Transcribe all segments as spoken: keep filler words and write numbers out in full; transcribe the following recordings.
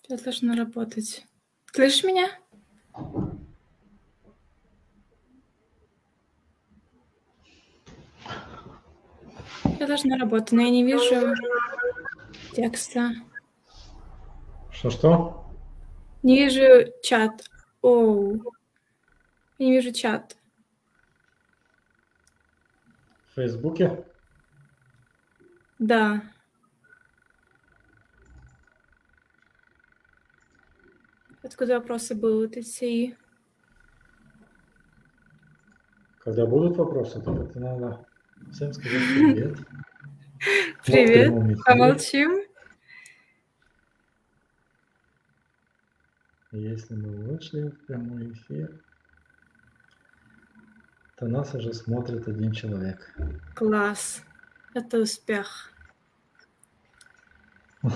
Я должна работать. Слышишь меня? Я должна работать, но я не вижу текста. Что-что? Не вижу чат. Оу. Я не вижу чат. В Фейсбуке? Да. Откуда вопросы будут идти? Когда будут вопросы, то это надо всем сказать привет. Привет. Мы в прямом эфире. Помолчим. Если мы вышли в прямой эфир, то нас уже смотрит один человек. Класс. Это успех. А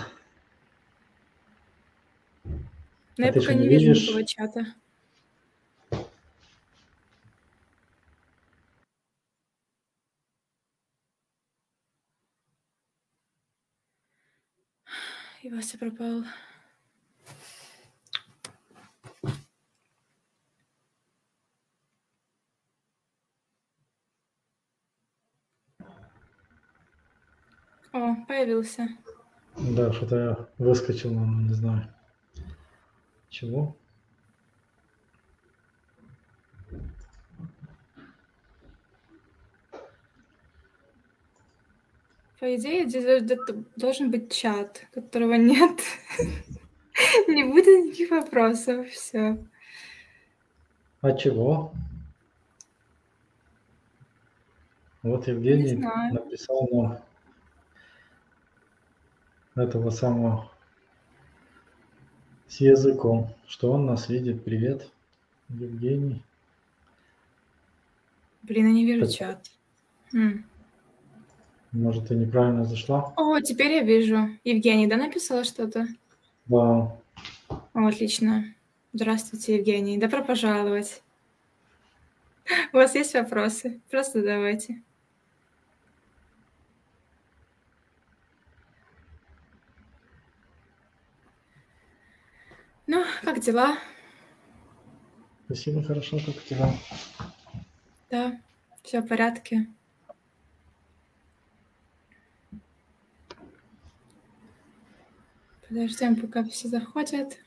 Но я ты пока что, не не вижу видишь? никакого чата. И Вася пропал. О, появился. Да, что-то я выскочил, но не знаю чего. По идее, здесь должен быть чат, которого нет. Не будет никаких вопросов. Все. А чего? Вот Не Евгений знаю. написал нам этого самого с языком, что он нас видит. Привет, Евгений. Блин, я не вижу Так, чат. М. может, ты неправильно зашла? О, теперь я вижу. Евгений, да, написала что-то? Да. О, отлично. Здравствуйте, Евгений. Добро пожаловать. У вас есть вопросы? Просто давайте. Ну, как дела? Спасибо, хорошо, как у тебя? Да, все в порядке. Подождем, пока все заходят.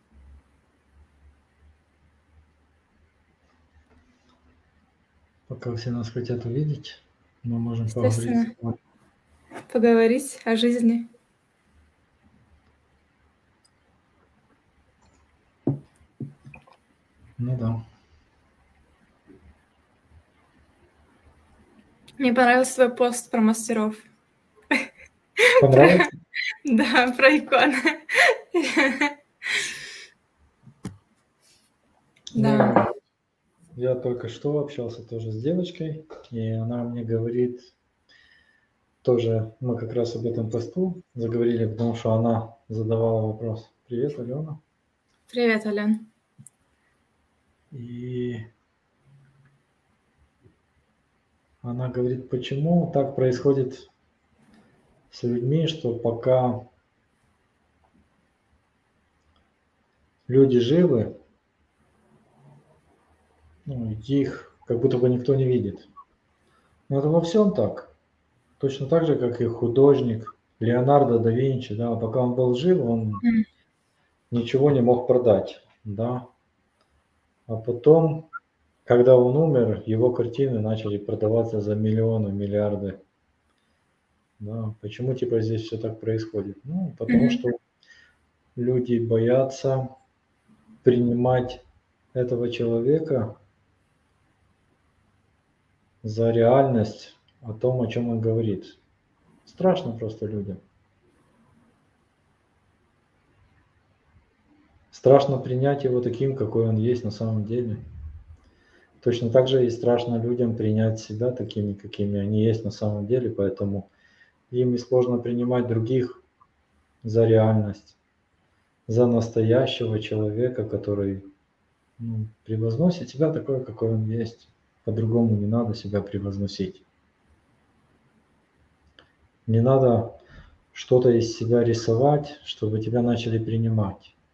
Пока все нас хотят увидеть, мы можем поговорить с Естественно, тобой. поговорить о жизни. Ну да. Мне понравился твой пост про мастеров. Понравился? Да, про иконы. Да. Ну, я только что общался тоже с девочкой, и она мне говорит, тоже мы как раз об этом посту заговорили, потому что она задавала вопрос. Привет, Алена. Привет, Ален. И она говорит, почему так происходит с людьми, что пока люди живы, ну, их как будто бы никто не видит. Но это во всем так. Точно так же, как и художник Леонардо да Винчи, да, пока он был жив, он М. ничего не мог продать, да. А потом, когда он умер, его картины начали продаваться за миллионы, миллиарды. Да. Почему типа здесь все так происходит? Ну, потому Мгм. что люди боятся принимать этого человека за реальность о том, о чем он говорит. Страшно просто людям. Страшно принять его таким, какой он есть на самом деле. Точно так же и страшно людям принять себя такими, какими они есть на самом деле, поэтому им и сложно принимать других за реальность, за настоящего человека, который ну, превозносит себя такой, какой он есть. По-другому не надо себя превозносить. Не надо что-то из себя рисовать, чтобы тебя начали принимать.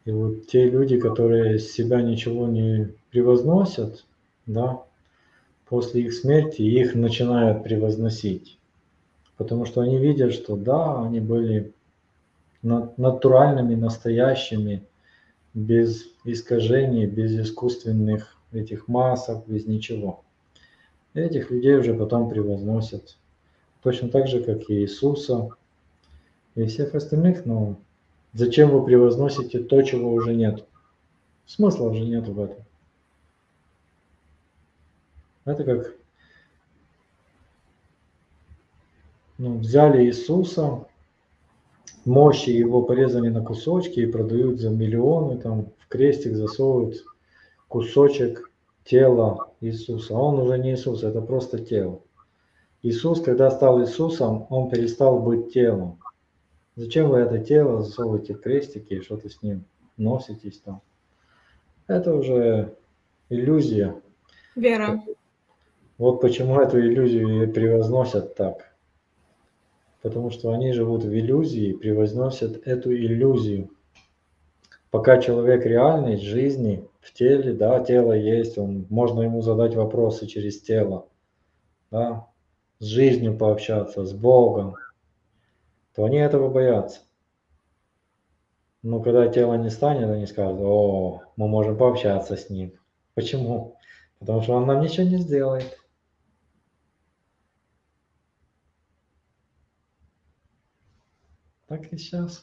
И вот те люди, которые с себя ничего не превозносят, да, после их смерти их начинают превозносить. Потому что они видят, что да, они были натуральными, настоящими, без искажений, без искусственных этих масок, без ничего. И этих людей уже потом превозносят. Точно так же, как и Иисуса и всех остальных. Но зачем вы превозносите то, чего уже нет? Смысла уже нет в этом. Это как ну, взяли Иисуса, мощи его порезали на кусочки и продают за миллионы, там в крестик засовывают кусочек тела Иисуса. А он уже не Иисус, это просто тело. Иисус, когда стал Иисусом, он перестал быть телом. Зачем вы это тело засовываете в крестики и что-то с ним носитесь там? Это уже иллюзия. Вера. Вот почему эту иллюзию и превозносят так. Потому что они живут в иллюзии, превозносят эту иллюзию. Пока человек реальный, в жизни, в теле, да, тело есть, он, можно ему задать вопросы через тело, да, с жизнью пообщаться, с Богом, то они этого боятся. Но когда тело не станет, они скажут: о, мы можем пообщаться с ним. Почему? Потому что он нам ничего не сделает. Так и сейчас.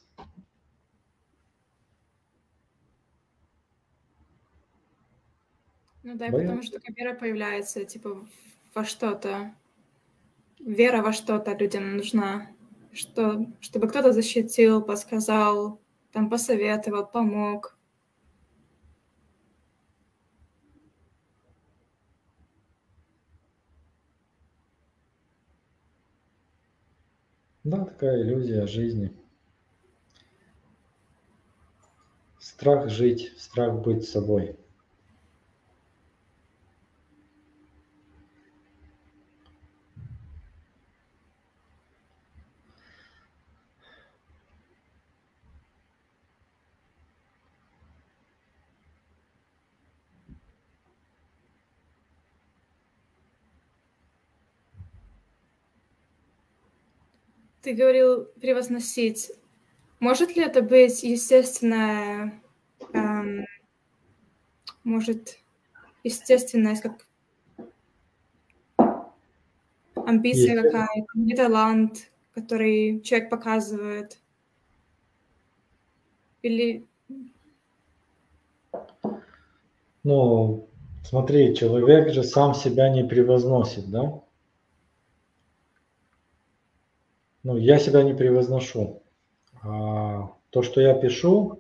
Ну да, и Боятся. потому что только вера появляется, типа, во что-то. Вера во что-то людям нужна. Что, чтобы кто-то защитил, подсказал, там, посоветовал, помог. Да, такая иллюзия жизни. Страх жить, страх быть собой. Ты говорил превозносить. Может ли это быть естественное, эм, может, естественность, как амбиция Естественно. какая-то, или талант, который человек показывает? Или Ну, смотри, человек же сам себя не превозносит, да? Ну, я себя не превозношу. А то, что я пишу,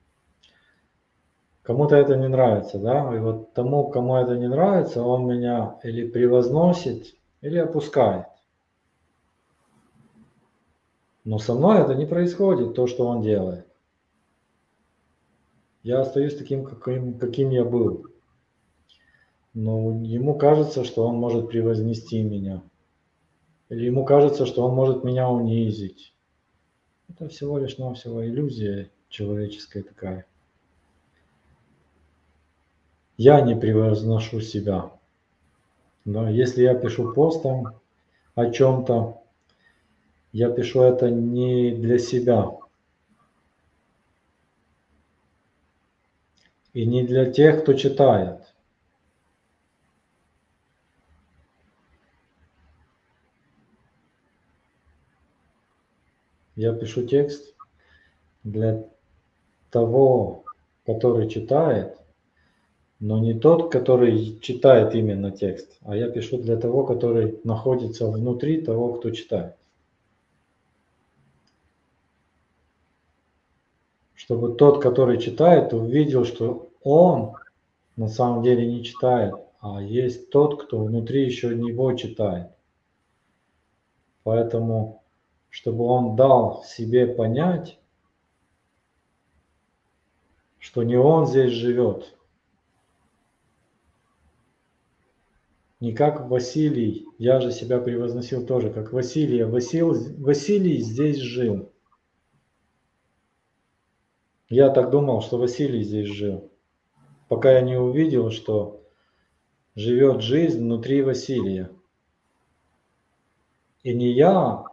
кому-то это не нравится, да? И вот тому, кому это не нравится, он меня или превозносит, или опускает. Но со мной это не происходит, то, что он делает. Я остаюсь таким, каким, каким я был. Но ему кажется, что он может превознести меня. Или ему кажется, что он может меня унизить. Это всего лишь навсего иллюзия человеческая такая. Я не превозношу себя. Да, если я пишу постом о чем-то, я пишу это не для себя. И не для тех, кто читает. Я пишу текст для того, который читает, но не тот, который читает именно текст, а я пишу для того, который находится внутри того, кто читает. Чтобы тот, который читает, увидел, что он на самом деле не читает, а есть тот, кто внутри еще него читает. Поэтому, чтобы он дал себе понять, что не он здесь живет, не как Василий, я же себя превозносил тоже, как Василий, Василий, Василий здесь жил. Я так думал, что Василий здесь жил, пока я не увидел, что живет жизнь внутри Василия. И не я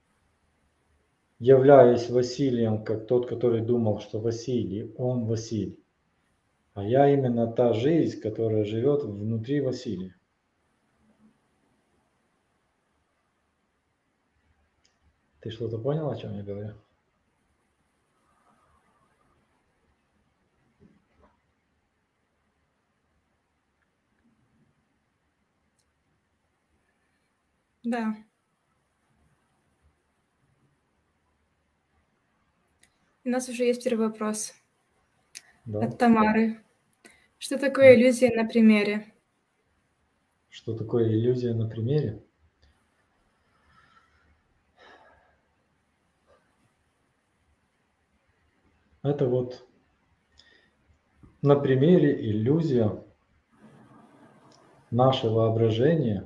являюсь Василием, как тот, который думал, что Василий, он Василий, а я именно та жизнь, которая живет внутри Василия. Ты что-то понял, о чем я говорю? Да. У нас уже есть первый вопрос. Да. От Тамары. Что такое иллюзия на примере? Что такое иллюзия на примере? Это вот на примере иллюзия, наше воображение,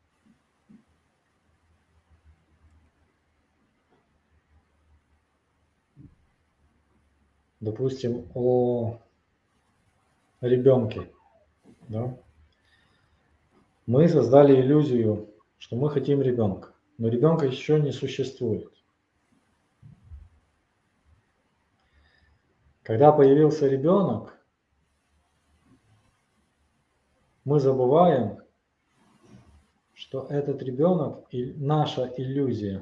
допустим, о ребенке, да? Мы создали иллюзию, что мы хотим ребенка, но ребенка еще не существует. Когда появился ребенок, мы забываем, что этот ребенок и наша иллюзия.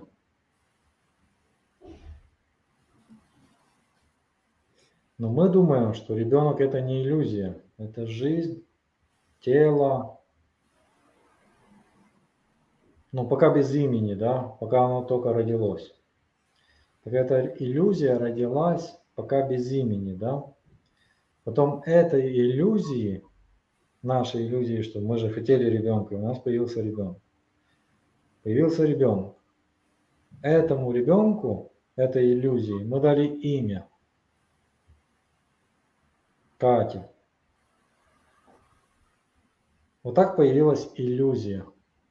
Но мы думаем, что ребенок это не иллюзия, это жизнь, тело, но пока без имени, да, пока оно только родилось. Так эта иллюзия родилась пока без имени, да. Потом этой иллюзии, нашей иллюзии, что мы же хотели ребенка, у нас появился ребенок. Появился ребенок. Этому ребенку, этой иллюзии, мы дали имя. Катя. Вот так появилась иллюзия.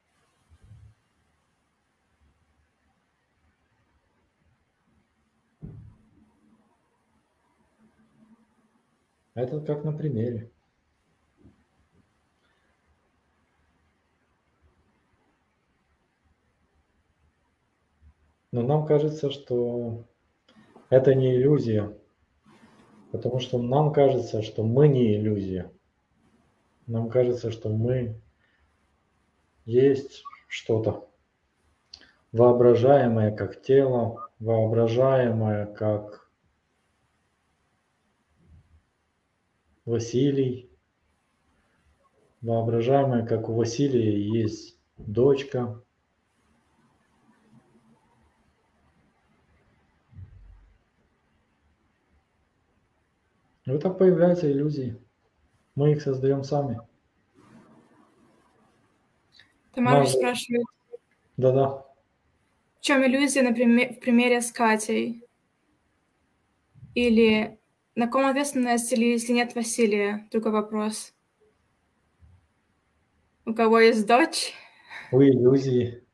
Это как на примере. Но нам кажется, что это не иллюзия, потому что нам кажется, что мы не иллюзия. Нам кажется, что мы есть что-то воображаемое как тело, воображаемое как Василий, воображаемое как у Василия есть дочка. И вот так появляются иллюзии. Мы их создаем сами. Тамара Нас... спрашивает. Да-да. В чем иллюзия на пример, в примере с Катей? Или на ком ответственность, или если нет Василия? Другой вопрос. У кого есть дочь? У иллюзии.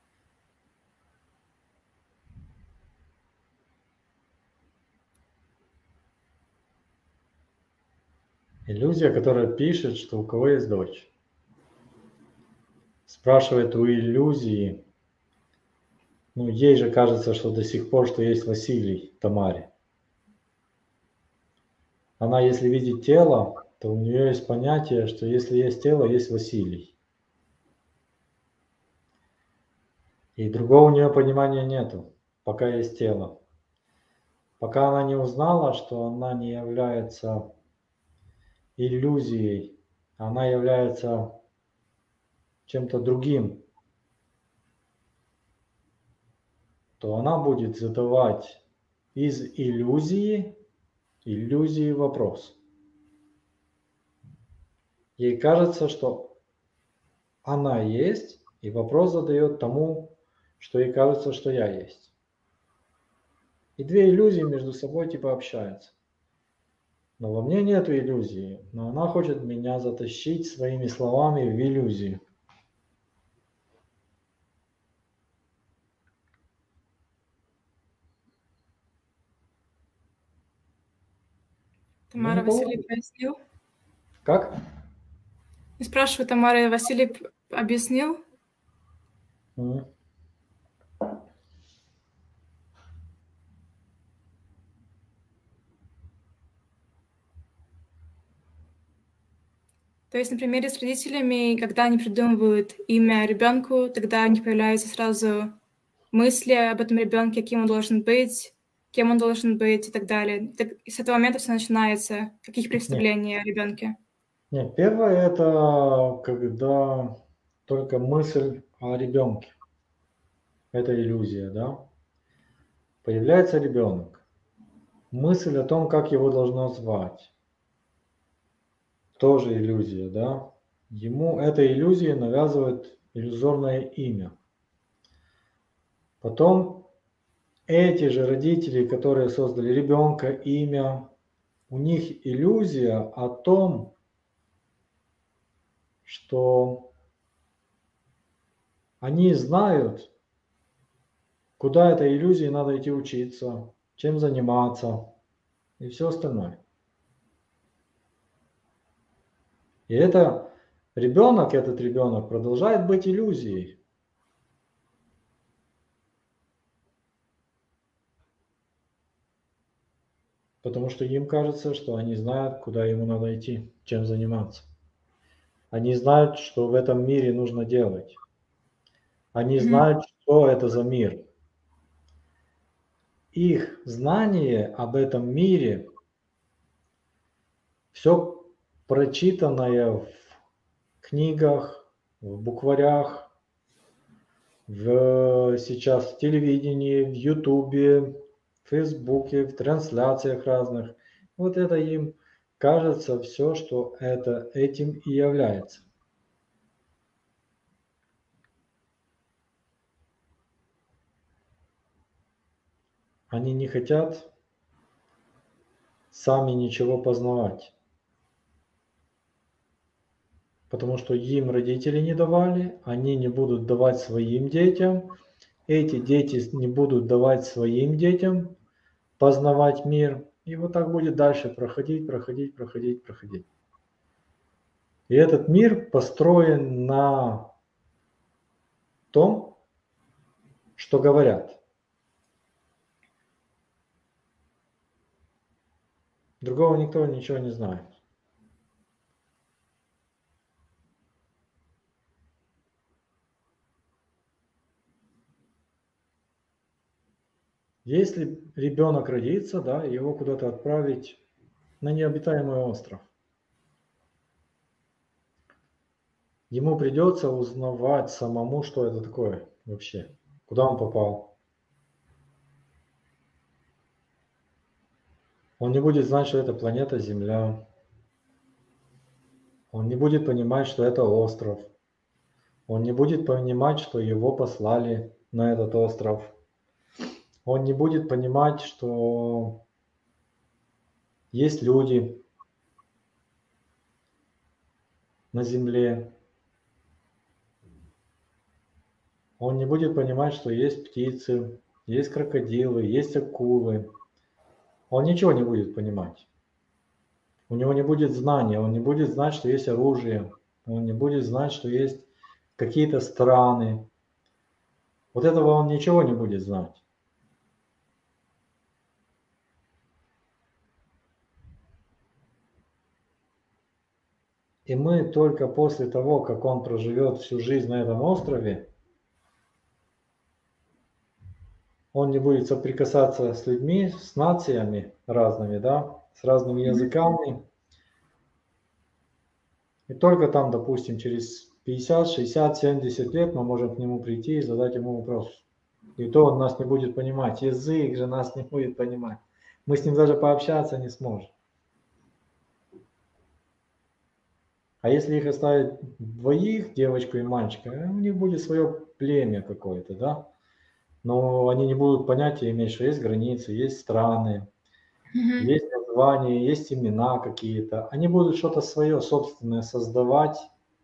Иллюзия, которая пишет, что у кого есть дочь. Спрашивает у иллюзии. Ну, ей же кажется, что до сих пор, что есть Василий, Тамаре. Она, если видит тело, то у нее есть понятие, что если есть тело, есть Василий. И другого у нее понимания нету, пока есть тело. Пока она не узнала, что она не является иллюзией, она является чем-то другим, то она будет задавать из иллюзии, иллюзии вопрос. Ей кажется, что она есть, и вопрос задает тому, что ей кажется, что я есть. И две иллюзии между собой типа общаются. Но во мне нет иллюзии, но она хочет меня затащить своими словами в иллюзию. Тамара не Василий получится. пояснил? Как? Я спрашиваю, Тамара Василий п- объяснил? Мгм. То есть, например, с родителями, когда они придумывают имя ребенку, тогда у них появляются сразу мысли об этом ребенке, каким он должен быть, кем он должен быть и так далее. Так- и с этого момента все начинается, каких Нет, представлений о ребенке. нет, первое это когда только мысль о ребенке. Это иллюзия, да? Появляется ребенок. Мысль о том, как его должно звать. Тоже иллюзия, да? Ему эта иллюзия навязывает иллюзорное имя. Потом эти же родители, которые создали ребенка, имя, у них иллюзия о том, что они знают, куда этой иллюзии надо идти учиться, чем заниматься и все остальное. И это ребенок, этот ребенок продолжает быть иллюзией. Потому что им кажется, что они знают, куда ему надо идти, чем заниматься. Они знают, что в этом мире нужно делать. Они Мгм. знают, что это за мир. Их знание об этом мире, все прочитанное в книгах, в букварях, в, сейчас в телевидении, в Ютубе, в Фейсбуке, в трансляциях разных. Вот это им кажется все, что это этим и является. Они не хотят сами ничего познавать, потому что им родители не давали, они не будут давать своим детям, эти дети не будут давать своим детям познавать мир, и вот так будет дальше проходить, проходить, проходить, проходить. И этот мир построен на том, что говорят. Другого никто ничего не знает. Если ребенок родится, да, его куда-то отправить на необитаемый остров, ему придется узнавать самому, что это такое вообще, куда он попал. Он не будет знать, что это планета Земля. Он не будет понимать, что это остров. Он не будет понимать, что его послали на этот остров. Он не будет понимать, что есть люди на Земле. Он не будет понимать, что есть птицы, есть крокодилы, есть акулы. Он ничего не будет понимать. У него не будет знания, он не будет знать, что есть оружие, он не будет знать, что есть какие-то страны. Вот этого он ничего не будет знать. И мы только после того, как он проживет всю жизнь на этом острове, он не будет соприкасаться с людьми, с нациями разными, да, с разными языками. И только там, допустим, через пятьдесят, шестьдесят, семьдесят лет мы можем к нему прийти и задать ему вопрос. И то он нас не будет понимать. Язык же нас не будет понимать. Мы с ним даже пообщаться не сможем. А если их оставить двоих, девочку и мальчика, у них будет свое племя какое-то, да? Но они не будут понятия иметь, что есть границы, есть страны, Мгм. есть названия, есть имена какие-то. Они будут что-то свое собственное создавать.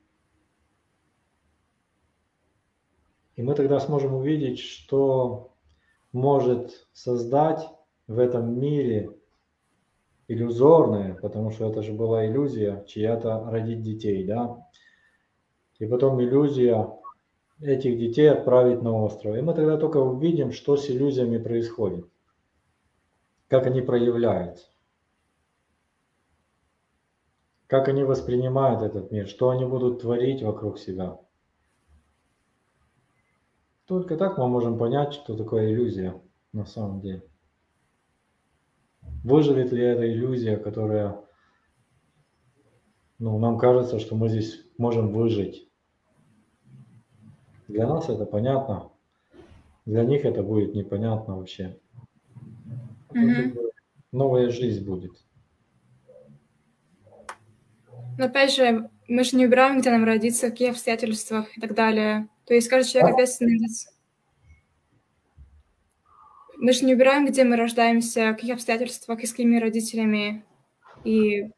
И мы тогда сможем увидеть, что может создать в этом мире иллюзорное, потому что это же была иллюзия чья-то родить детей, да, и потом иллюзия этих детей отправить на остров. И мы тогда только увидим, что с иллюзиями происходит, как они проявляются, как они воспринимают этот мир, что они будут творить вокруг себя. Только так мы можем понять, что такое иллюзия на самом деле. Выживет ли эта иллюзия, которая, ну, нам кажется, что мы здесь можем выжить. Для нас это понятно, для них это будет непонятно вообще. Мгм. Новая жизнь будет. Но опять же, мы же не убираем, где нам родиться, в каких обстоятельствах и так далее. То есть каждый человек ответственный. Мы же не убираем, где мы рождаемся, в каких обстоятельствах и с какими родителями. И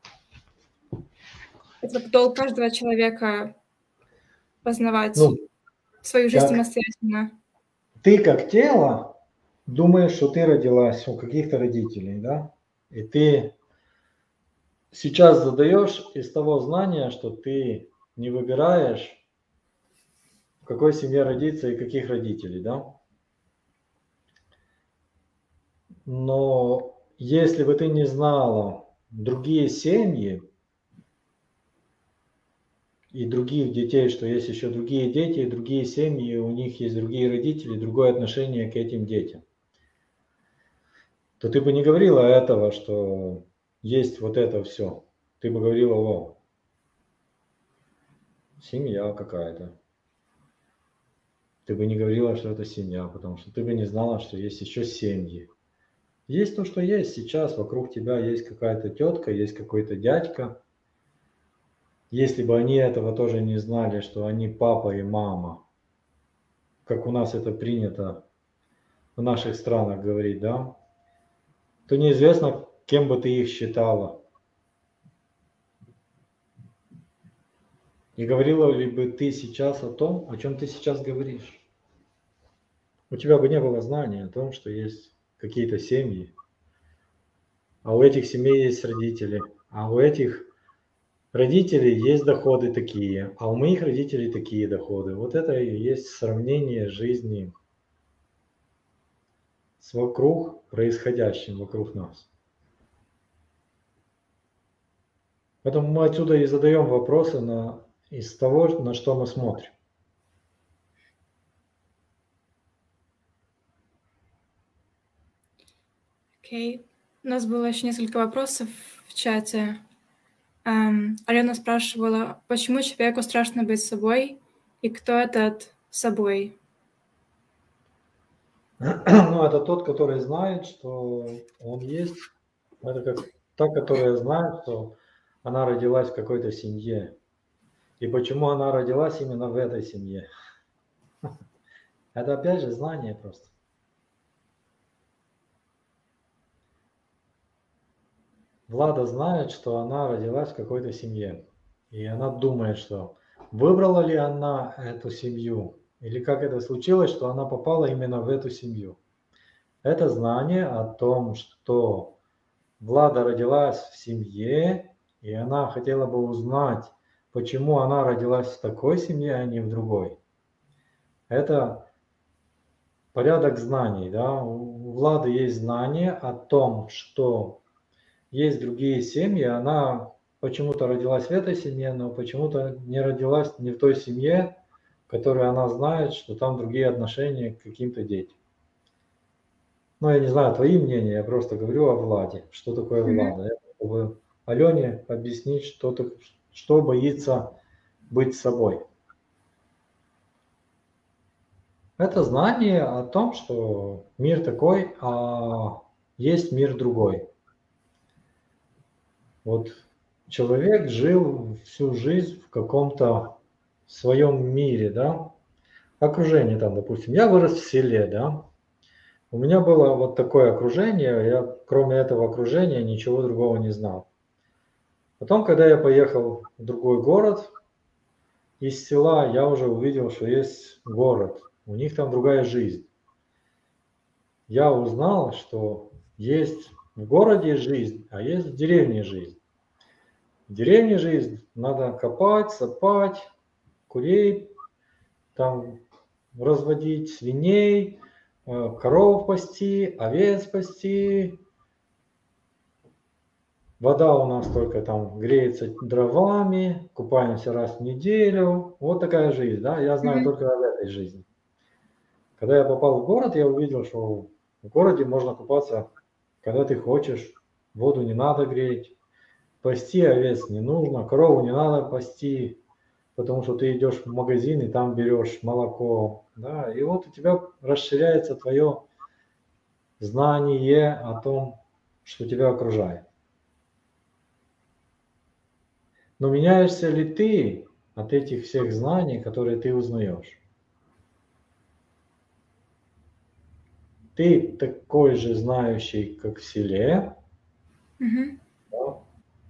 это долг каждого человека познавать Ну, свою жизнь как самостоятельно. ты как тело думаешь, что ты родилась у каких-то родителей, да? И ты сейчас задаешь из того знания, что ты не выбираешь, в какой семье родиться и каких родителей, да? Но если бы ты не знала другие семьи и других детей, что есть еще другие дети, и другие семьи, у них есть другие родители, другое отношение к этим детям, то ты бы не говорила этого, что есть вот это все. Ты бы говорила: о, семья какая-то. Ты бы не говорила, что это семья, потому что ты бы не знала, что есть еще семьи. Есть то, что есть сейчас, вокруг тебя есть какая-то тетка, есть какой-то дядька. Если бы они этого тоже не знали, что они папа и мама, как у нас это принято в наших странах говорить, да, то неизвестно, кем бы ты их считала. И говорила ли бы ты сейчас о том, о чем ты сейчас говоришь? У тебя бы не было знания о том, что есть какие-то семьи, а у этих семей есть родители, а у этих родителей есть доходы такие, а у моих родителей такие доходы. Вот это и есть сравнение жизни с вокруг происходящим вокруг нас. Поэтому мы отсюда и задаем вопросы на, из того, на что мы смотрим. Окей. Okay. У нас было еще несколько вопросов в чате. Um, Алена спрашивала, почему человеку страшно быть собой, и кто этот собой? Ну, это тот, который знает, что он есть. Это как та, которая знает, что она родилась в какой-то семье. И почему она родилась именно в этой семье. Это опять же знание просто. Влада знает, что она родилась в какой-то семье. И она думает, что выбрала ли она эту семью, или как это случилось, что она попала именно в эту семью. Это знание о том, что Влада родилась в семье, и она хотела бы узнать, почему она родилась в такой семье, а не в другой. Это порядок знаний. Да? У Влады есть знание о том, что есть другие семьи, она почему-то родилась в этой семье, но почему-то не родилась не в той семье, в которой она знает, что там другие отношения к каким-то детям. Ну, я не знаю твои мнения, я просто говорю о Владе. Что такое Влада? Я чтобы Алене объяснить, что, что боится быть собой. Это знание о том, что мир такой, а есть мир другой. Вот человек жил всю жизнь в каком-то своем мире, да, окружение там, допустим, я вырос в селе, да, у меня было вот такое окружение, я кроме этого окружения ничего другого не знал. Потом, когда я поехал в другой город, из села я уже увидел, что есть город, у них там другая жизнь. Я узнал, что есть В городе жизнь, а есть в деревне жизнь. В деревне жизнь надо копать, сапать, курей, там разводить, свиней, коров пасти, овец пасти. Вода у нас только там греется дровами, купаемся раз в неделю. Вот такая жизнь, да, я знаю Мгм. только об этой жизни. Когда я попал в город, я увидел, что в городе можно купаться, когда ты хочешь, воду не надо греть, пасти овец не нужно, корову не надо пасти, потому что ты идешь в магазин и там берешь молоко, да, и вот у тебя расширяется твое знание о том, что тебя окружает. Но меняешься ли ты от этих всех знаний, которые ты узнаешь? Ты такой же знающий, как в селе, Мгм. да?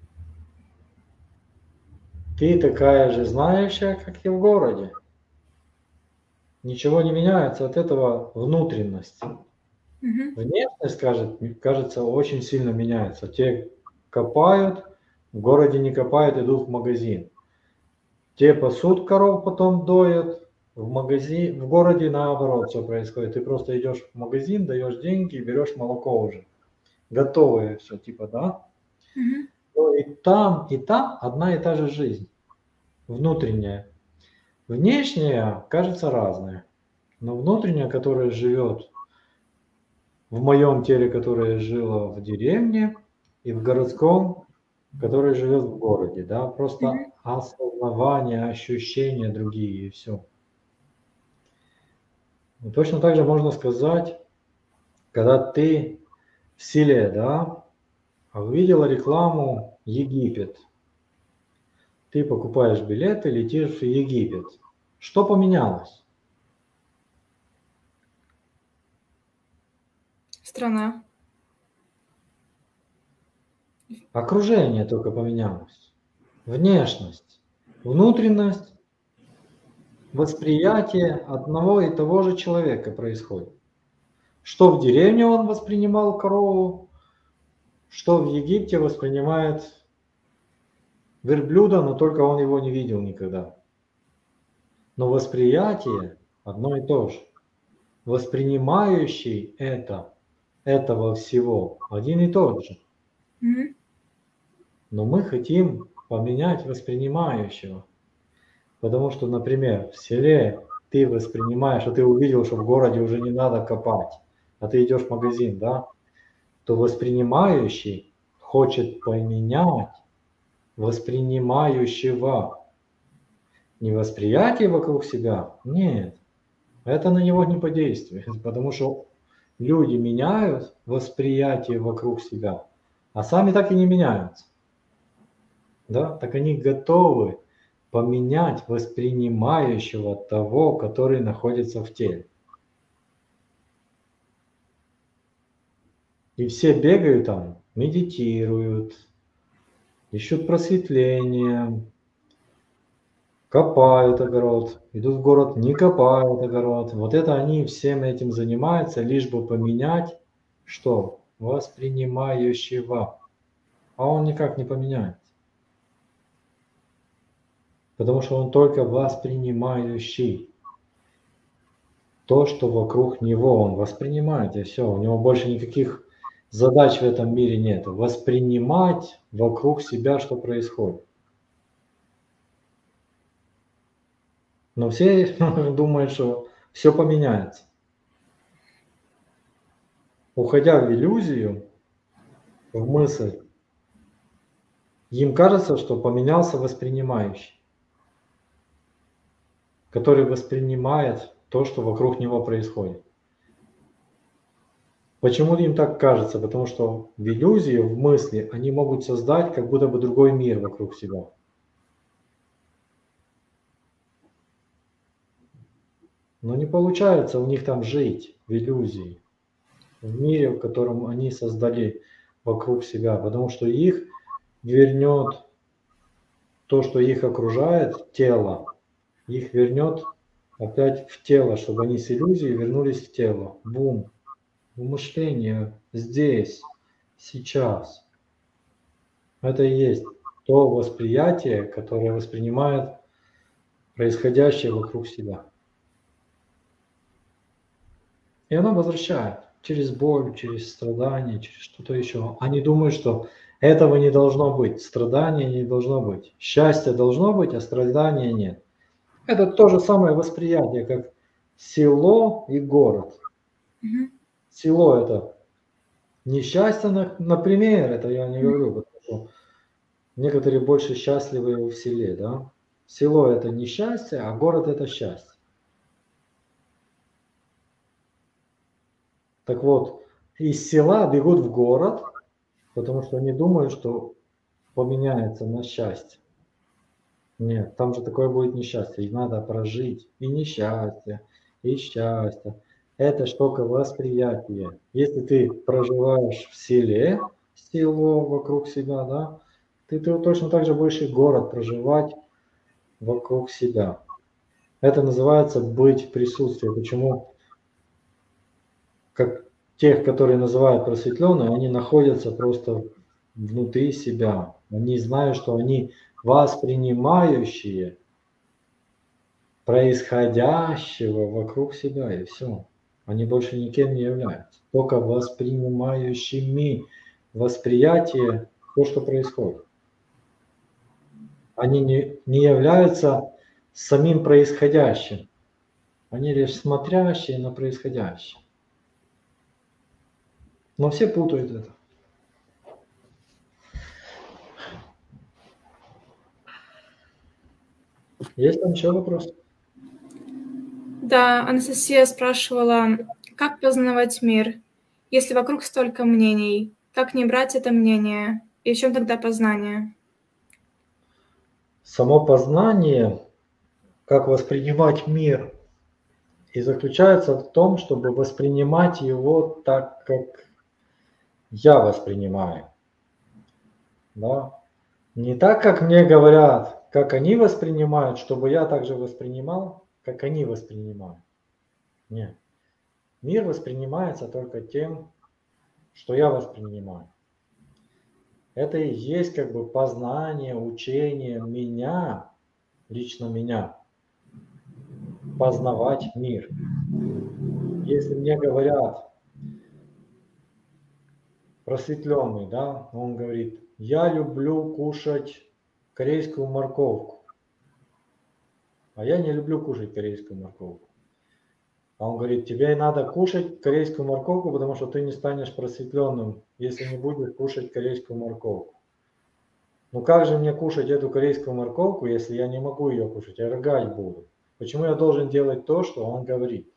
Ты такая же знающая, как и в городе. Ничего не меняется от этого внутренность. Мгм. Внешность, кажется, кажется, очень сильно меняется. Те копают, в городе не копают, идут в магазин. Те пасут коров, потом доят, в магазин, в городе наоборот все происходит. Ты просто идешь в магазин, даешь деньги и берешь молоко уже. Готовое все, типа, да? Мгм. Но и там, и там одна и та же жизнь. Внутренняя. Внешняя, кажется, разная. Но внутренняя, которая живет в моем теле, которое жило в деревне, и в городском, которое живет в городе, да, просто Мгм. осознавание, ощущения другие, и все. И точно так же можно сказать, когда ты в селе, да, увидела рекламу Египет, ты покупаешь билеты, летишь в Египет. Что поменялось? Страна. Окружение только поменялось. Внешность, внутренность, восприятие одного и того же человека происходит. Что в деревне он воспринимал корову, что в Египте воспринимает верблюда, но только он его не видел никогда. Но восприятие одно и то же. Воспринимающий это, этого всего один и тот же. Мгм. Но мы хотим поменять воспринимающего. Потому что, например, в селе ты воспринимаешь, а ты увидел, что в городе уже не надо копать, а ты идешь в магазин, да, то воспринимающий хочет поменять воспринимающего. Не восприятие вокруг себя, нет, это на него не подействует, потому что люди меняют восприятие вокруг себя, а сами так и не меняются. Да? Так они готовы поменять воспринимающего того, который находится в теле. И все бегают там, медитируют, ищут просветление, копают огород, идут в город, не копают огород. Вот это они всем этим занимаются, лишь бы поменять, что? Воспринимающего. А он никак не поменяется. Потому что он только воспринимающий. То, что вокруг него, он воспринимает, и все. У него больше никаких задач в этом мире нет. Воспринимать вокруг себя, что происходит. Но все думают, что все поменяется. Уходя в иллюзию, в мысль, им кажется, что поменялся воспринимающий, который воспринимает то, что вокруг него происходит. Почему им так кажется? Потому что в иллюзии, в мысли, они могут создать как будто бы другой мир вокруг себя. Но не получается у них там жить в иллюзии, в мире, в котором они создали вокруг себя, потому что их вернет то, что их окружает, тело, их вернет опять в тело, чтобы они с иллюзией вернулись в тело. Бум. В мышление здесь, сейчас. Это и есть то восприятие, которое воспринимает происходящее вокруг себя. И оно возвращает через боль, через страдания, через что-то еще. Они думают, что этого не должно быть, страдания не должно быть, счастье должно быть, а страдания нет. Это то же самое восприятие, как село и город. Мгм. Село – это несчастье, например, это я не говорю, потому что некоторые больше счастливы в селе, да? Село – это несчастье, а город – это счастье. Так вот, из села бегут в город, потому что они думают, что поменяется на счастье. Нет, там же такое будет несчастье, и надо прожить и несчастье, и счастье. Это ж только восприятие. Если ты проживаешь в селе, село вокруг себя, да, ты, ты точно так же будешь и город проживать вокруг себя. Это называется быть в присутствии. Почему? Как тех, которые называют просветленные, они находятся просто внутри себя. Они знают, что они воспринимающие происходящего вокруг себя, и все. Они больше никем не являются. Только воспринимающими восприятие то, что происходит. Они не, не являются самим происходящим. Они лишь смотрящие на происходящее. Но все путают это. Есть там еще вопросы? Да, Анастасия спрашивала, как познавать мир, если вокруг столько мнений? Как не брать это мнение? И в чем тогда познание? Само познание, как воспринимать мир, и заключается в том, чтобы воспринимать его так, как я воспринимаю. Да? Не так, как мне говорят, как они воспринимают, чтобы я также воспринимал, как они воспринимают. Нет. Мир воспринимается только тем, что я воспринимаю. Это и есть как бы познание, учение меня, лично меня, познавать мир. Если мне говорят, просветленный, да, он говорит, я люблю кушать корейскую морковку, а я не люблю кушать корейскую морковку. А он говорит, тебе надо кушать корейскую морковку, потому что ты не станешь просветленным, если не будешь кушать корейскую морковку. Ну как же мне кушать эту корейскую морковку, если я не могу ее кушать, я рыгать буду? Почему я должен делать то, что он говорит?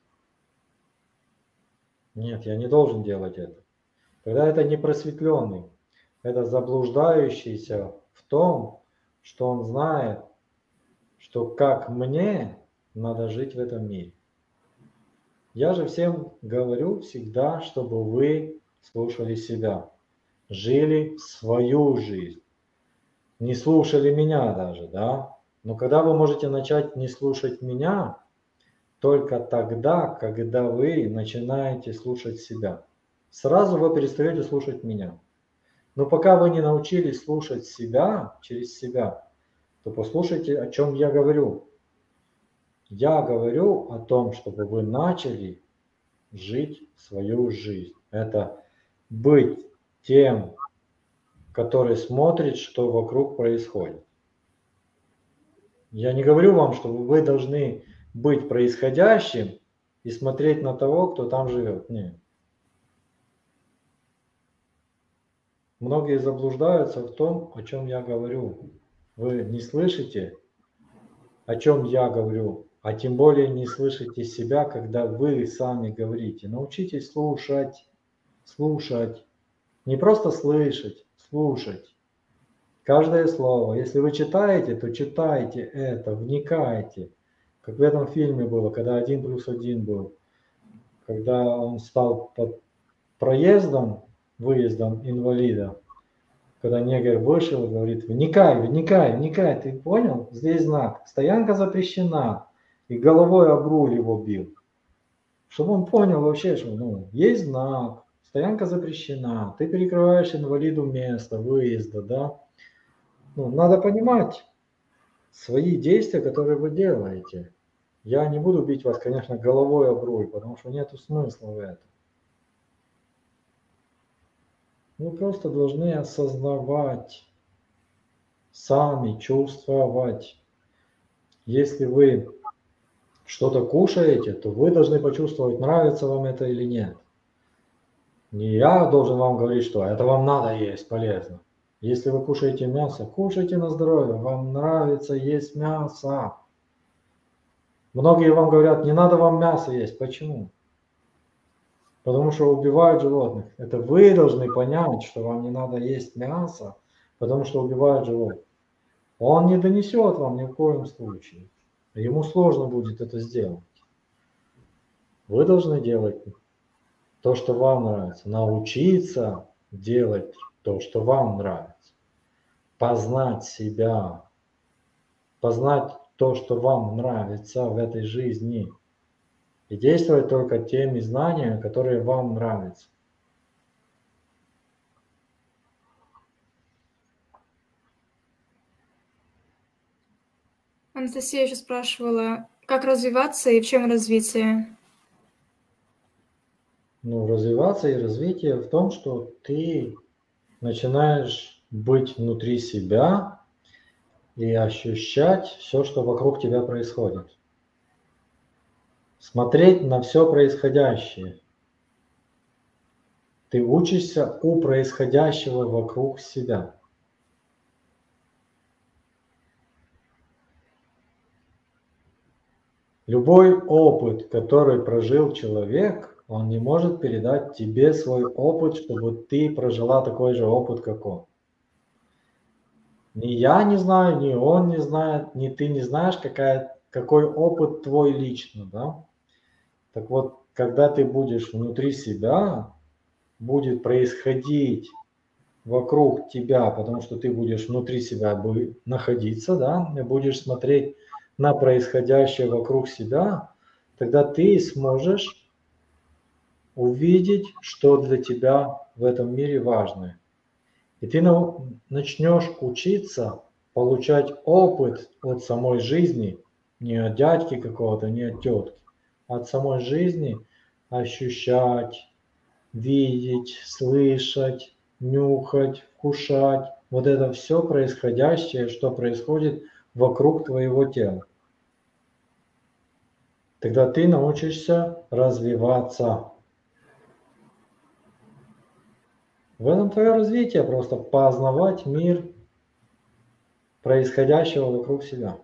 Нет, я не должен делать это. Тогда это не просветленный, это заблуждающийся в том, что он знает, что как мне надо жить в этом мире. Я же всем говорю всегда, чтобы вы слушали себя, жили свою жизнь, не слушали меня даже, да? Но когда вы можете начать не слушать меня, только тогда, когда вы начинаете слушать себя. Сразу вы перестаете слушать меня. Но пока вы не научились слушать себя через себя, то послушайте, о чем я говорю. Я говорю о том, чтобы вы начали жить свою жизнь. Это быть тем, который смотрит, что вокруг происходит. Я не говорю вам, что вы должны быть происходящим и смотреть на того, кто там живет. Нет. Многие заблуждаются в том, о чем я говорю. Вы не слышите, о чем я говорю, а тем более не слышите себя, когда вы сами говорите. Научитесь слушать, слушать. Не просто слышать, слушать. Каждое слово. Если вы читаете, то читайте это, вникайте. Как в этом фильме было, когда один плюс один был. Когда он стал под проездом, выездом инвалида. Когда негр вышел и говорит, вникай, вникай, вникай, ты понял? Здесь знак. Стоянка запрещена. И головой об руль его бил. Чтобы он понял вообще, что ну, есть знак. стоянка запрещена, ты перекрываешь инвалиду место выезда, да. Ну, надо понимать свои действия, которые вы делаете. Я не буду бить вас, конечно, головой об руль, потому что нет смысла в этом. Вы просто должны осознавать, сами чувствовать. Если вы что-то кушаете, то вы должны почувствовать, нравится вам это или нет. Не я должен вам говорить, что это вам надо есть, полезно. Если вы кушаете мясо, кушайте на здоровье, вам нравится есть мясо. Многие вам говорят, не надо вам мясо есть. Почему? Потому что убивают животных. Это вы должны понять, что вам не надо есть мясо, потому что убивают животных. Он не донесет вам ни в коем случае. Ему сложно будет это сделать. Вы должны делать то, что вам нравится. Научиться делать то, что вам нравится. Познать себя. Познать то, что вам нравится в этой жизни. И действовать только теми знаниями, которые вам нравятся. Анастасия еще спрашивала, как развиваться и в чем развитие? Ну, развиваться и развитие в том, что ты начинаешь быть внутри себя и ощущать все, что вокруг тебя происходит. Смотреть на все происходящее. Ты учишься у происходящего вокруг себя. Любой опыт, который прожил человек, он не может передать тебе свой опыт, чтобы ты прожила такой же опыт, как он. Ни я не знаю, ни он не знает, ни ты не знаешь, какая, какой опыт твой лично, да? Так вот, когда ты будешь внутри себя, будет происходить вокруг тебя, потому что ты будешь внутри себя находиться, да, и будешь смотреть на происходящее вокруг себя, тогда ты сможешь увидеть, что для тебя в этом мире важно. И ты начнешь учиться получать опыт от самой жизни, не от дядьки какого-то, не от тетки, а от самой жизни ощущать, видеть, слышать, нюхать, вкушать. Вот это все происходящее, что происходит вокруг твоего тела. Тогда ты научишься развиваться. В этом твое развитие, просто познавать мир происходящего вокруг себя.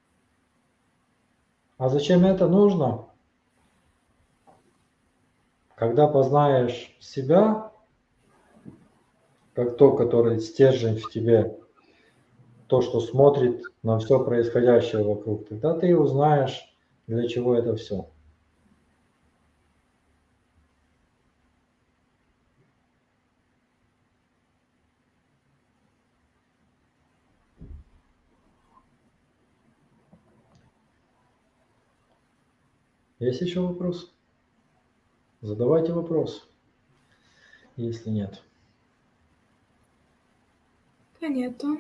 А зачем это нужно? Когда познаешь себя, как то, который стержень в тебе, то, что смотрит на все происходящее вокруг, тогда ты узнаешь, для чего это все. Есть еще вопрос? Задавайте вопрос, если нет. Да нету.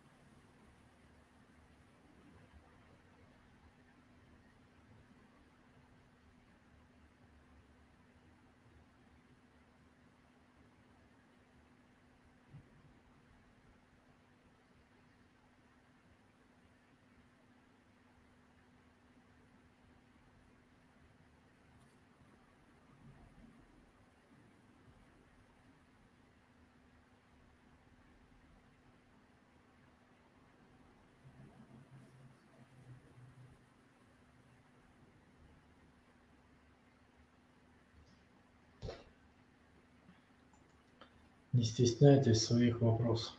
Не стесняйтесь своих вопросов.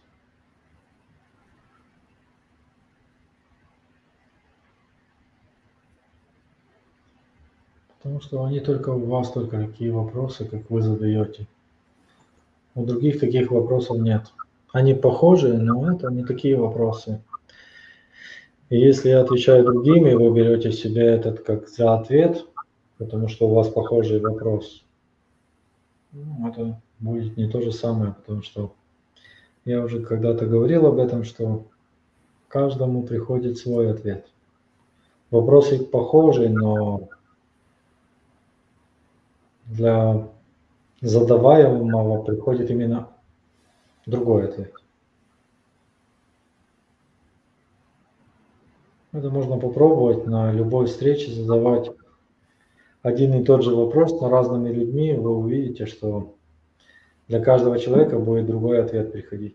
Потому что они только у вас, только такие вопросы, как вы задаете. У других таких вопросов нет. Они похожи, но это не такие вопросы. И если я отвечаю другими, вы берете себе этот как за ответ, потому что у вас похожий вопрос, Ну, это будет не то же самое, потому что я уже когда-то говорил об этом, что каждому приходит свой ответ. Вопросы похожи, но для задаваемого приходит именно другой ответ. Это можно попробовать на любой встрече задавать один и тот же вопрос, но разными людьми, вы увидите, что для каждого человека будет другой ответ приходить.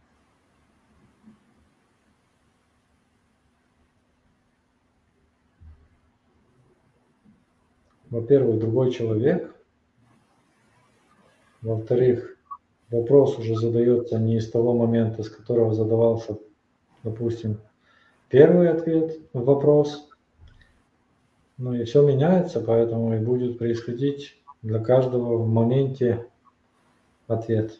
Во-первых, другой человек. Во-вторых, вопрос уже задается не с того момента, с которого задавался, допустим, первый ответ в вопрос. Ну и все меняется, поэтому и будет происходить для каждого в моменте ответ.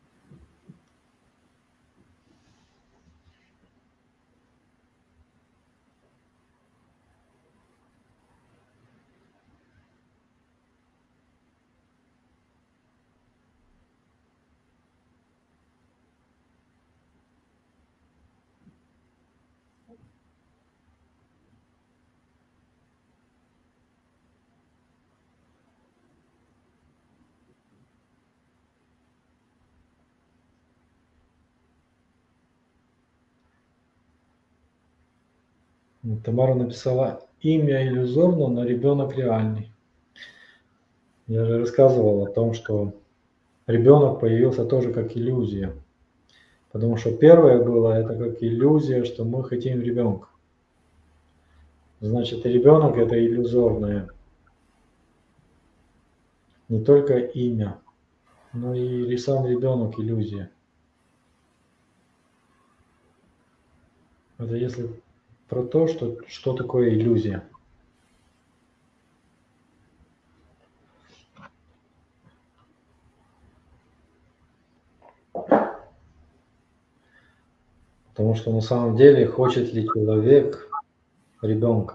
Тамара написала: имя иллюзорно, но ребенок реальный. Я же рассказывал о том, что ребенок появился тоже как иллюзия. Потому что первое было, это как иллюзия, что мы хотим ребенка. Значит, ребенок это иллюзорное. Не только имя, но и сам ребенок иллюзия. Это если про то, что, что такое иллюзия. Потому что на самом деле хочет ли человек ребенка?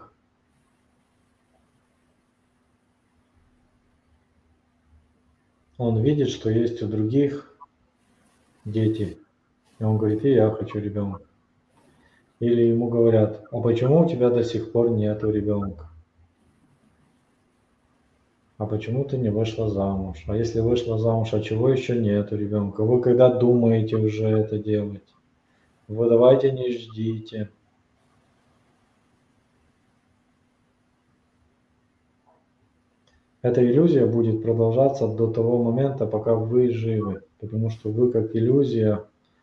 Он видит, что есть у других дети, и он говорит: и я хочу ребенка. Или ему говорят: а почему у тебя до сих пор нету ребенка? А почему ты не вышла замуж? А если вышла замуж, а чего еще нету ребенка? Вы когда думаете уже это делать? Вы давайте не ждите. Эта иллюзия будет продолжаться до того момента, пока вы живы, потому что вы как иллюзия,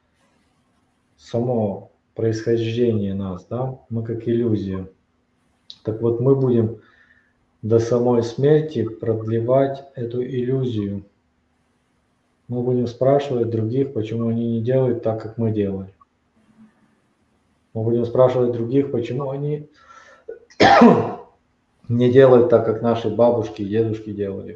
само происхождение нас, да, мы как иллюзия. Так вот, мы будем до самой смерти продлевать эту иллюзию. Мы будем спрашивать других, почему они не делают так, как мы делали. Мы будем спрашивать других, почему они не делают так, как наши бабушки и дедушки делали.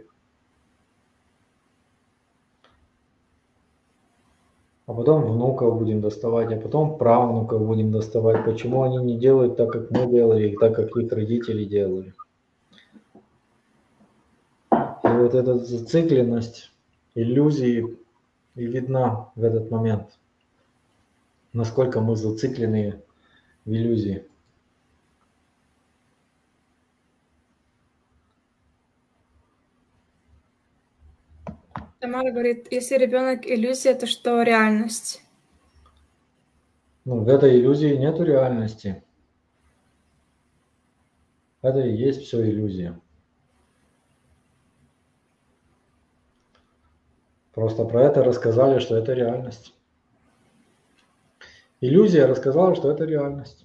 А потом внуков будем доставать, а потом правнуков будем доставать, почему они не делают так, как мы делали, и так, как их родители делали. И вот эта зацикленность иллюзии и видна в этот момент, насколько мы зациклены в иллюзии. Тамара говорит, если ребенок иллюзия, то что реальность? Ну, в этой иллюзии нету реальности. Это и есть все иллюзия. Просто про это рассказали, что это реальность. Иллюзия рассказала, что это реальность.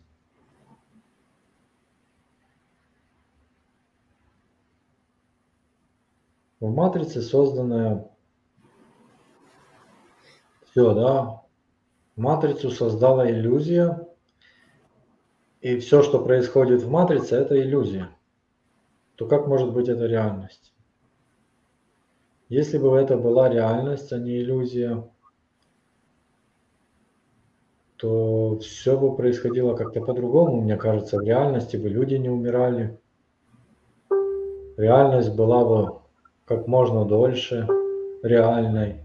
В матрице созданная все, да. Матрицу создала иллюзия, и все, что происходит в матрице, это иллюзия. То как может быть это реальность? Если бы это была реальность, а не иллюзия, то все бы происходило как-то по-другому, мне кажется. В реальности бы люди не умирали. Реальность была бы как можно дольше. реальной.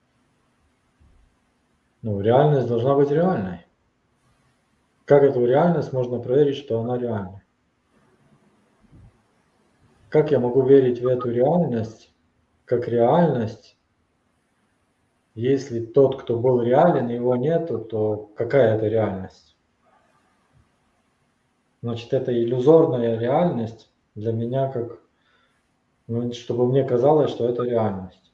Ну, реальность должна быть реальной. Как эту реальность можно проверить, что она реальна? Как я могу верить в эту реальность, как реальность, если тот, кто был реален, его нету, то какая это реальность? Значит, это иллюзорная реальность для меня, как, ну, чтобы мне казалось, что это реальность.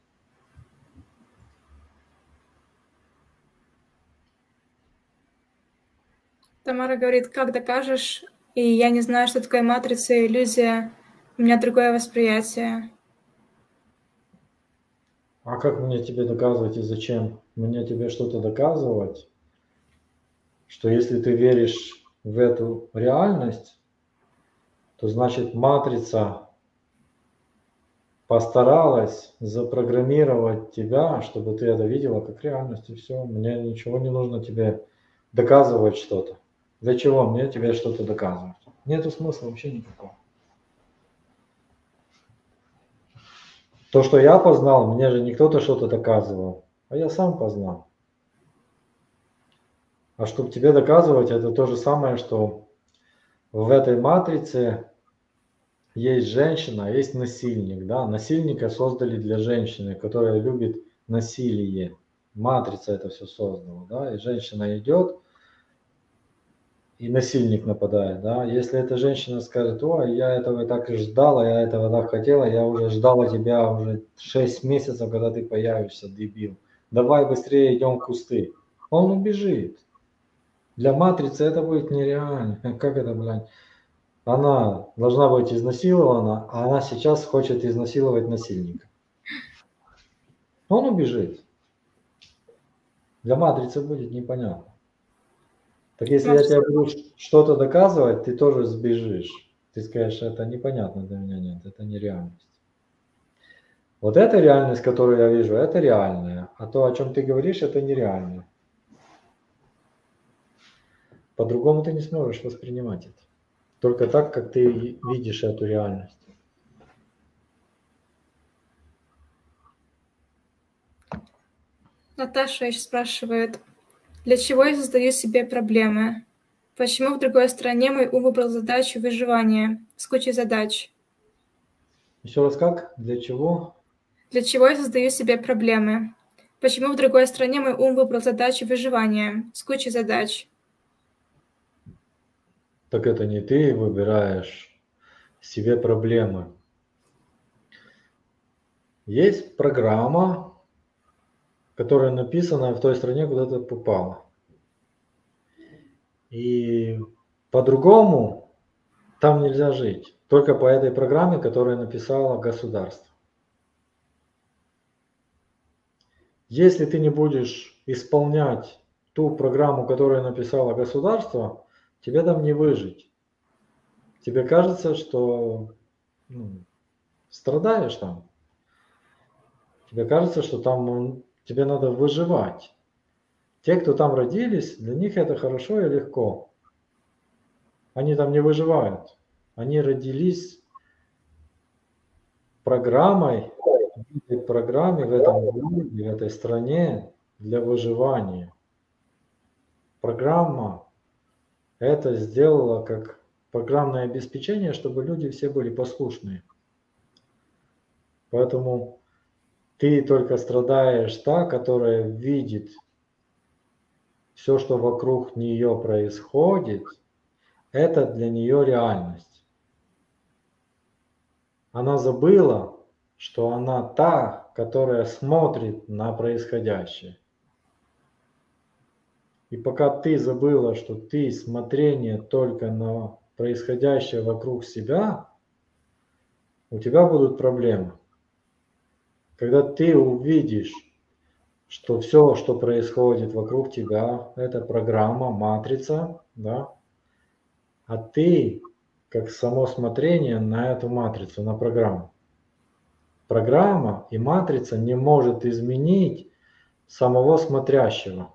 Тамара говорит, как докажешь, и я не знаю, что такое матрица и иллюзия, у меня другое восприятие. А как мне тебе доказывать и зачем? Мне тебе что-то доказывать, что если ты веришь в эту реальность, то значит матрица постаралась запрограммировать тебя, чтобы ты это видела как реальность, и все. Мне ничего не нужно тебе доказывать что-то. Для чего мне тебе что-то доказывать? Нету смысла вообще никакого. То, что я познал, мне же не кто-то что-то доказывал, а я сам познал. А чтобы тебе доказывать, это то же самое, что в этой матрице есть женщина, а есть насильник. Да? Насильника создали для женщины, которая любит насилие. Матрица это все создала. Да? И женщина идет, и насильник нападает. Да? Если эта женщина скажет, ой, я этого так и ждала, я этого так хотела, я уже ждала тебя уже шесть месяцев, когда ты появишься, дебил. Давай быстрее идем в кусты. Он убежит. Для матрицы это будет нереально. Как это, блядь? Она должна быть изнасилована, а она сейчас хочет изнасиловать насильника. Он убежит. Для матрицы будет непонятно. Так если я тебе буду что-то доказывать, ты тоже сбежишь. Ты скажешь, это непонятно для меня, нет, это не реальность. Вот эта реальность, которую я вижу, это реальная. А то, о чем ты говоришь, это нереально. По-другому ты не сможешь воспринимать это. Только так, как ты видишь эту реальность. Наташа еще спрашивает, для чего я создаю себе проблемы? Почему в другой стране мой ум выбрал задачу выживания с кучей задач? Еще раз как? Для чего? Для чего я создаю себе проблемы? Почему в другой стране мой ум выбрал задачу выживания с кучей задач? Так это не ты выбираешь себе проблемы. Есть программа, которая написана в той стране, куда ты попала. И по-другому там нельзя жить. Только по этой программе, которую написало государство. Если ты не будешь исполнять ту программу, которую написало государство, тебе там не выжить. Тебе кажется, что ну, страдаешь там. Тебе кажется, что там тебе надо выживать. Те, кто там родились, для них это хорошо и легко. Они там не выживают. Они родились программой, в этой программе, в этом городе, в этой стране для выживания. Программа это сделала как программное обеспечение, чтобы люди все были послушные. Поэтому ты только страдаешь та, которая видит все, что вокруг нее происходит, это для нее реальность. Она забыла, что она та, которая смотрит на происходящее. И пока ты забыла, что ты смотрение только на происходящее вокруг себя, у тебя будут проблемы. Когда ты увидишь, что все, что происходит вокруг тебя, это программа, матрица, да, а ты как само смотрение на эту матрицу, на программу. Программа и матрица не может изменить самого смотрящего.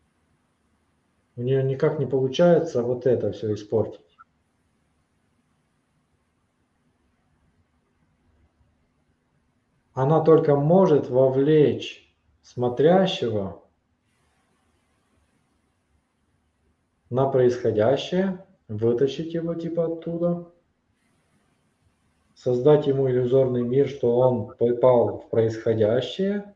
У нее никак не получается вот это все испортить. она только может вовлечь смотрящего на происходящее, вытащить его типа оттуда, создать ему иллюзорный мир, что он попал в происходящее,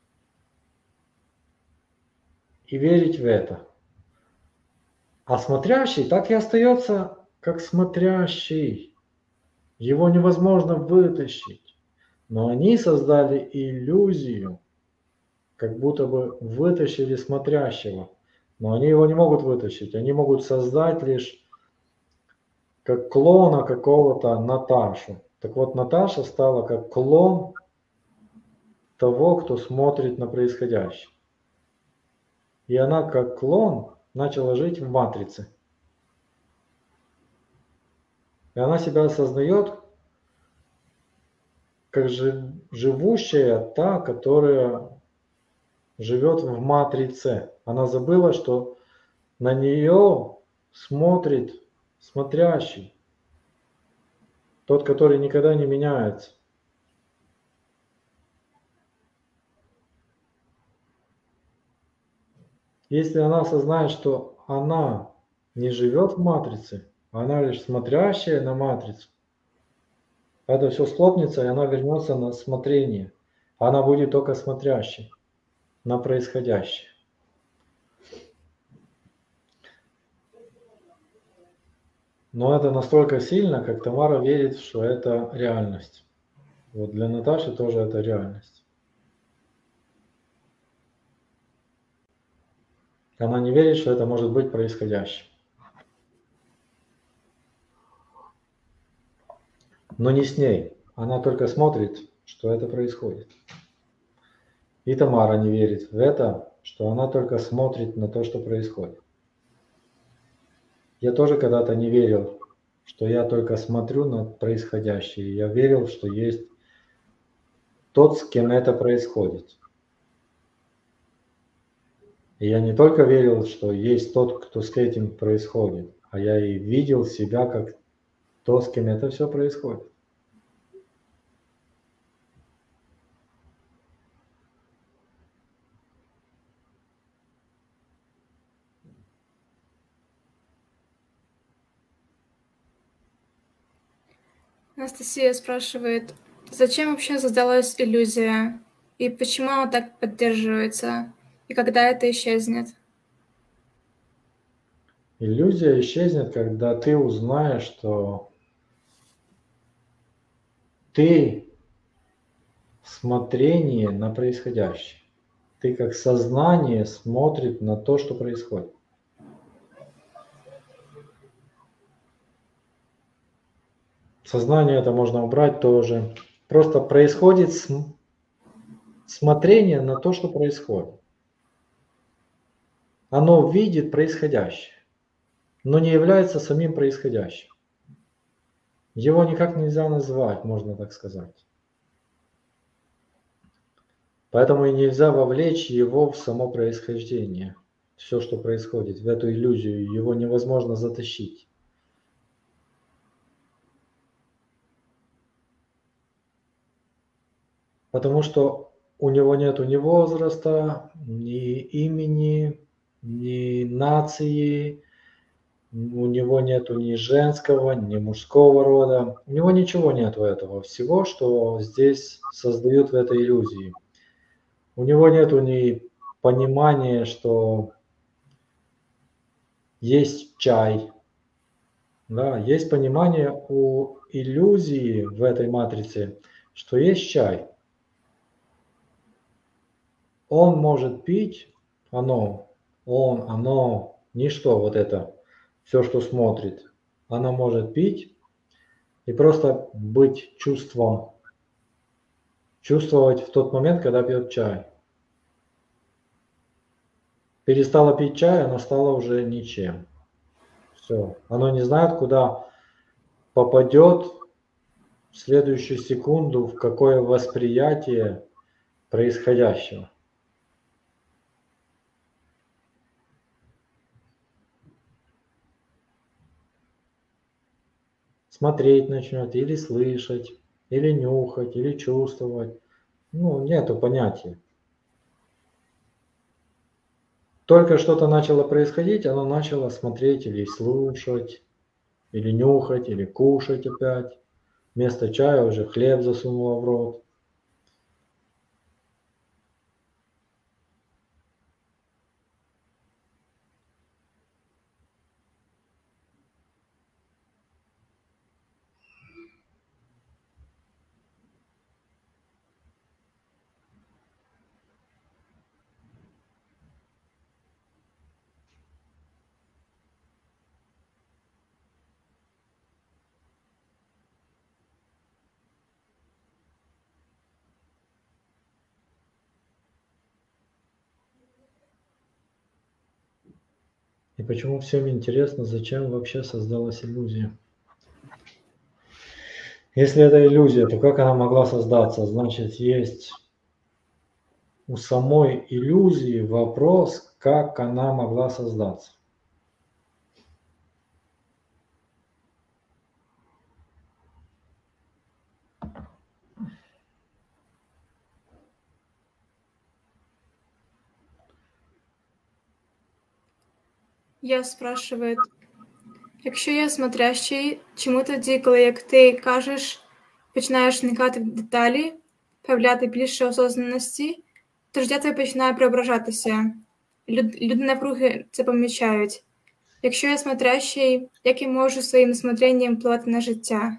и верить в это. А смотрящий так и остается как смотрящий. Его невозможно вытащить. Но они создали иллюзию, как будто бы вытащили смотрящего. Но они его не могут вытащить. Они могут создать лишь как клона какого-то Наташу. Так вот, Наташа стала как клон того, кто смотрит на происходящее. И она как клон начала жить в матрице. И она себя осознает как живущая та, которая живет в матрице. Она забыла, что на нее смотрит смотрящий. Тот, который никогда не меняется. Если она осознает, что она не живет в матрице, она лишь смотрящая на матрицу, это все схлопнется, и она вернется на смотрение. Она будет только смотрящей на происходящее. Но это настолько сильно, как Тамара верит, что это реальность. Вот для Наташи тоже это реальность. Она не верит, что это может быть происходящим. Но не с ней. Она только смотрит, что это происходит. И Тамара не верит в это, что она только смотрит на то, что происходит. Я тоже когда-то не верил, что я только смотрю на происходящее. Я верил, что есть тот, с кем это происходит. И я не только верил, что есть тот, кто с этим происходит, а я и видел себя как то, с кем это все происходит. Анастасия спрашивает, зачем вообще создалась иллюзия? И почему она так поддерживается? И когда это исчезнет? Иллюзия исчезнет, когда ты узнаешь, что ты смотрение на происходящее. Ты как сознание смотрит на то, что происходит. Сознание это можно убрать тоже. Просто происходит см- смотрение на то, что происходит. Оно видит происходящее, но не является самим происходящим. Его никак нельзя назвать, можно так сказать. Поэтому и нельзя вовлечь его в само происхождение. Все, что происходит, в эту иллюзию, его невозможно затащить. Потому что у него нет ни возраста, ни имени, ни нации, у него нет ни женского, ни мужского рода. У него ничего нет этого всего, что здесь создают в этой иллюзии. У него нет ни понимания, что есть чай. Да, есть понимание у иллюзии в этой матрице, что есть чай. Он может пить, оно, он, оно, ничто, вот это, все, что смотрит, она может пить и просто быть чувством, чувствовать в тот момент, когда пьет чай. Перестала пить чай, она стала уже ничем. Все, оно не знает, куда попадет в следующую секунду, в какое восприятие происходящего. Смотреть начнет, или слышать, или нюхать, или чувствовать. Ну, нету понятия. Только что-то начало происходить, оно начало смотреть или слушать, или нюхать, или кушать опять. Вместо чая уже хлеб засунула в рот. И почему всем интересно, зачем вообще создалась иллюзия? Если это иллюзия, то как она могла создаться? Значит, есть у самой иллюзии вопрос, как она могла создаться. Я спрашиваю, якщо я смотрящий, чому тоді, коли як ти кажеш, починаєш вникати в деталі, появляти більше осознаності, то життя твоє починає преображатися. Люд, люди навкруги це помічають. Якщо я смотрящий, як я можу своїм смотренням впливати на життя?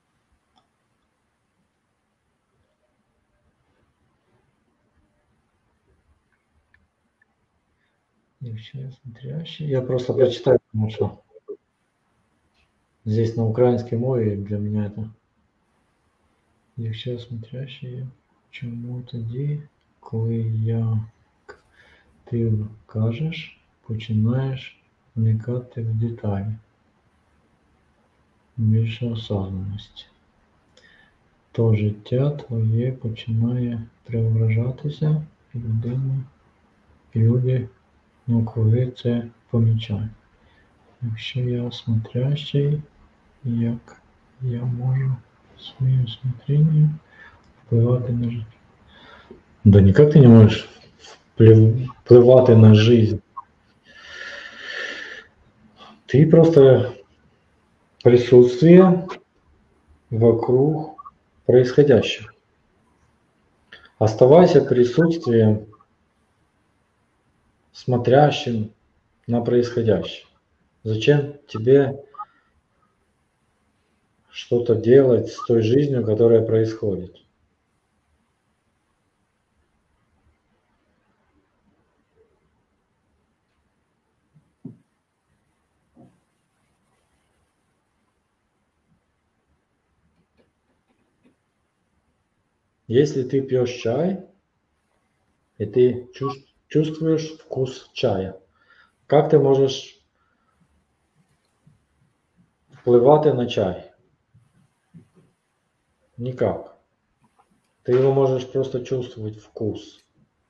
Якщо я смотрящий, я просто прочитаю, потому что здесь на украинской мове для меня это. Якщо я смотрящий, чому тоді, коли як ти кажеш, починаєш вникати в деталі, більше осознаності, то життя твоє починає преображатися, і людина, і люди навкруги це помічають. Якщо я смотрящий, як я можу своим смотрением впливати на жизнь? Да никак ты не можешь впливати на жизнь. Ты просто присутствие вокруг происходящего. Оставайся присутствием, смотрящим на происходящее. Зачем тебе что-то делать с той жизнью, которая происходит? Если ты пьешь чай, и ты чувствуешь вкус чая, как ты можешь впливати на чай? Никак. Ты его можешь просто чувствовать вкус.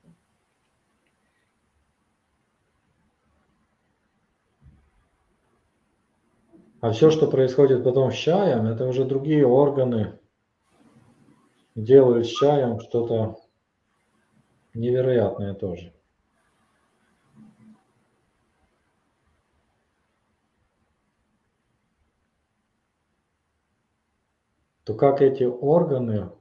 А все, что происходит потом с чаем, это уже другие органы делают с чаем что-то невероятное тоже. То как эти органы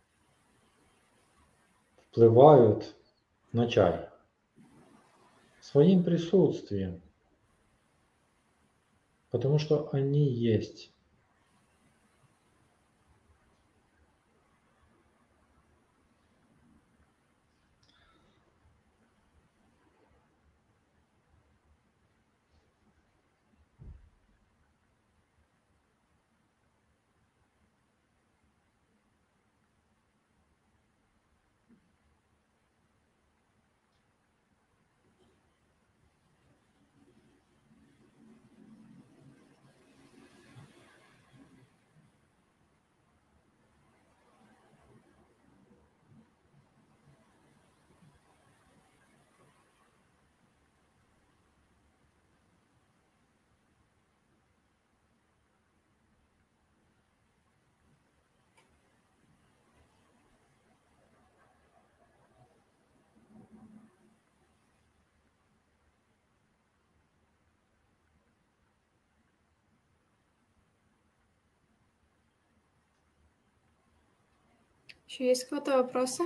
впливают на чай? Своим присутствием. Потому что они есть. Еще есть какие-то вопросы?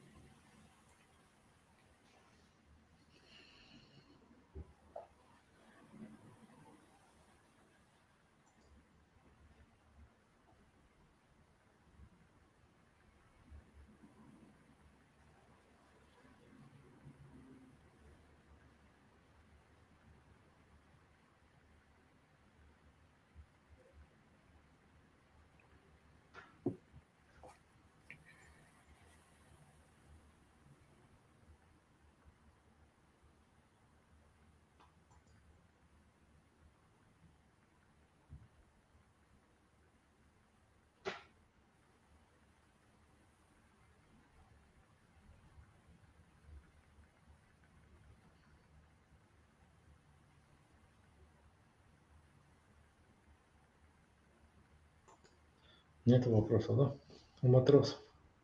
Нет вопросов, да? У матросов.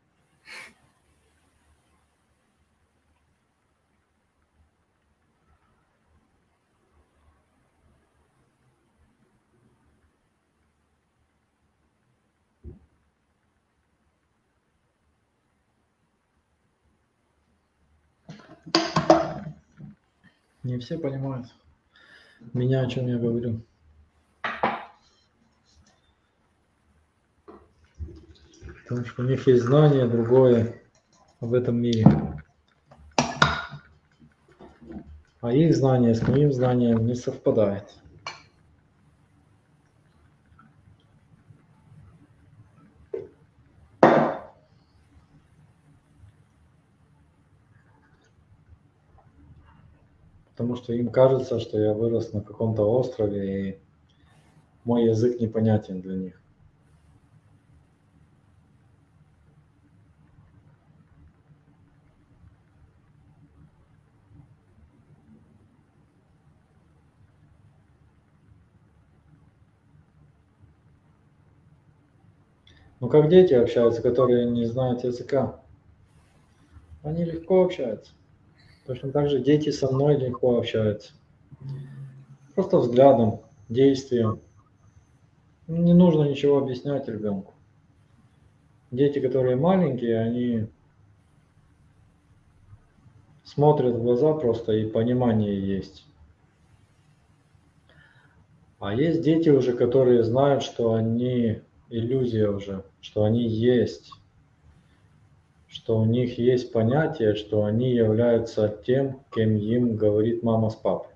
Не все понимают меня, о чем я говорю. Потому что у них есть знание другое об этом мире. А их знание с моим знанием не совпадает. Потому что им кажется, что я вырос на каком-то острове, и мой язык непонятен для них. Ну как дети общаются, которые не знают языка. Они легко общаются. Точно так же дети со мной легко общаются. Просто взглядом, действием. Не нужно ничего объяснять ребенку. Дети, которые маленькие, они смотрят в глаза просто, и понимание есть. А есть дети уже, которые знают, что они иллюзия уже, что они есть, что у них есть понятие, что они являются тем, кем им говорит мама с папой.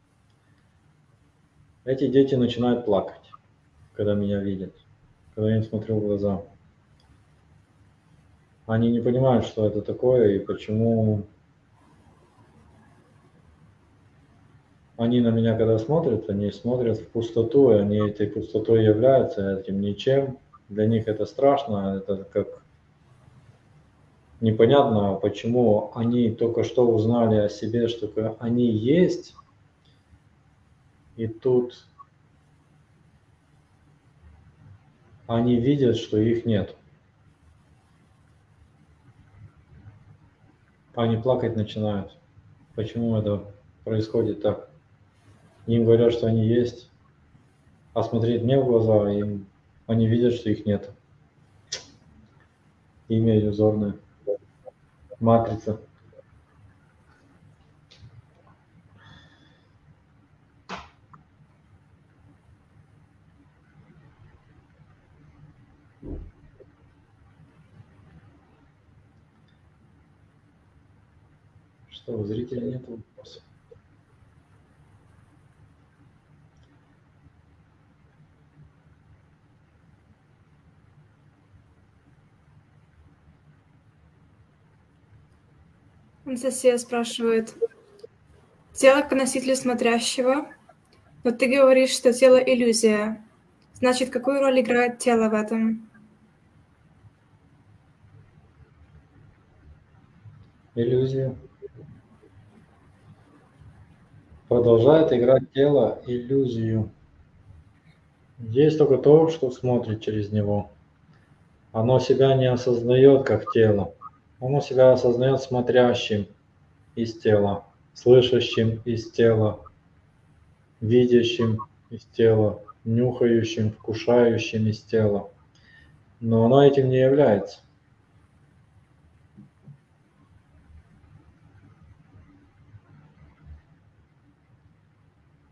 Эти дети начинают плакать, когда меня видят, когда я им смотрю в глаза. Они не понимают, что это такое и почему они на меня, когда смотрят, они смотрят в пустоту, и они этой пустотой являются, этим ничем. Для них это страшно, это как непонятно, почему они только что узнали о себе, что они есть, и тут они видят, что их нет. Они плакать начинают. Почему это происходит так? Им говорят, что они есть, а смотреть мне в глаза, им, они видят, что их нет. Имя иллюзорное. Матрица. Что, у зрителей нет вопросов? Анастасия спрашивает. Тело как носитель смотрящего, но ты говоришь, что тело — иллюзия. Значит, какую роль играет тело в этом? Иллюзия. Продолжает играть тело иллюзию. Есть только то, что смотрит через него. Оно себя не осознает как тело. Оно себя осознает смотрящим из тела, слышащим из тела, видящим из тела, нюхающим, вкушающим из тела. Но оно этим не является.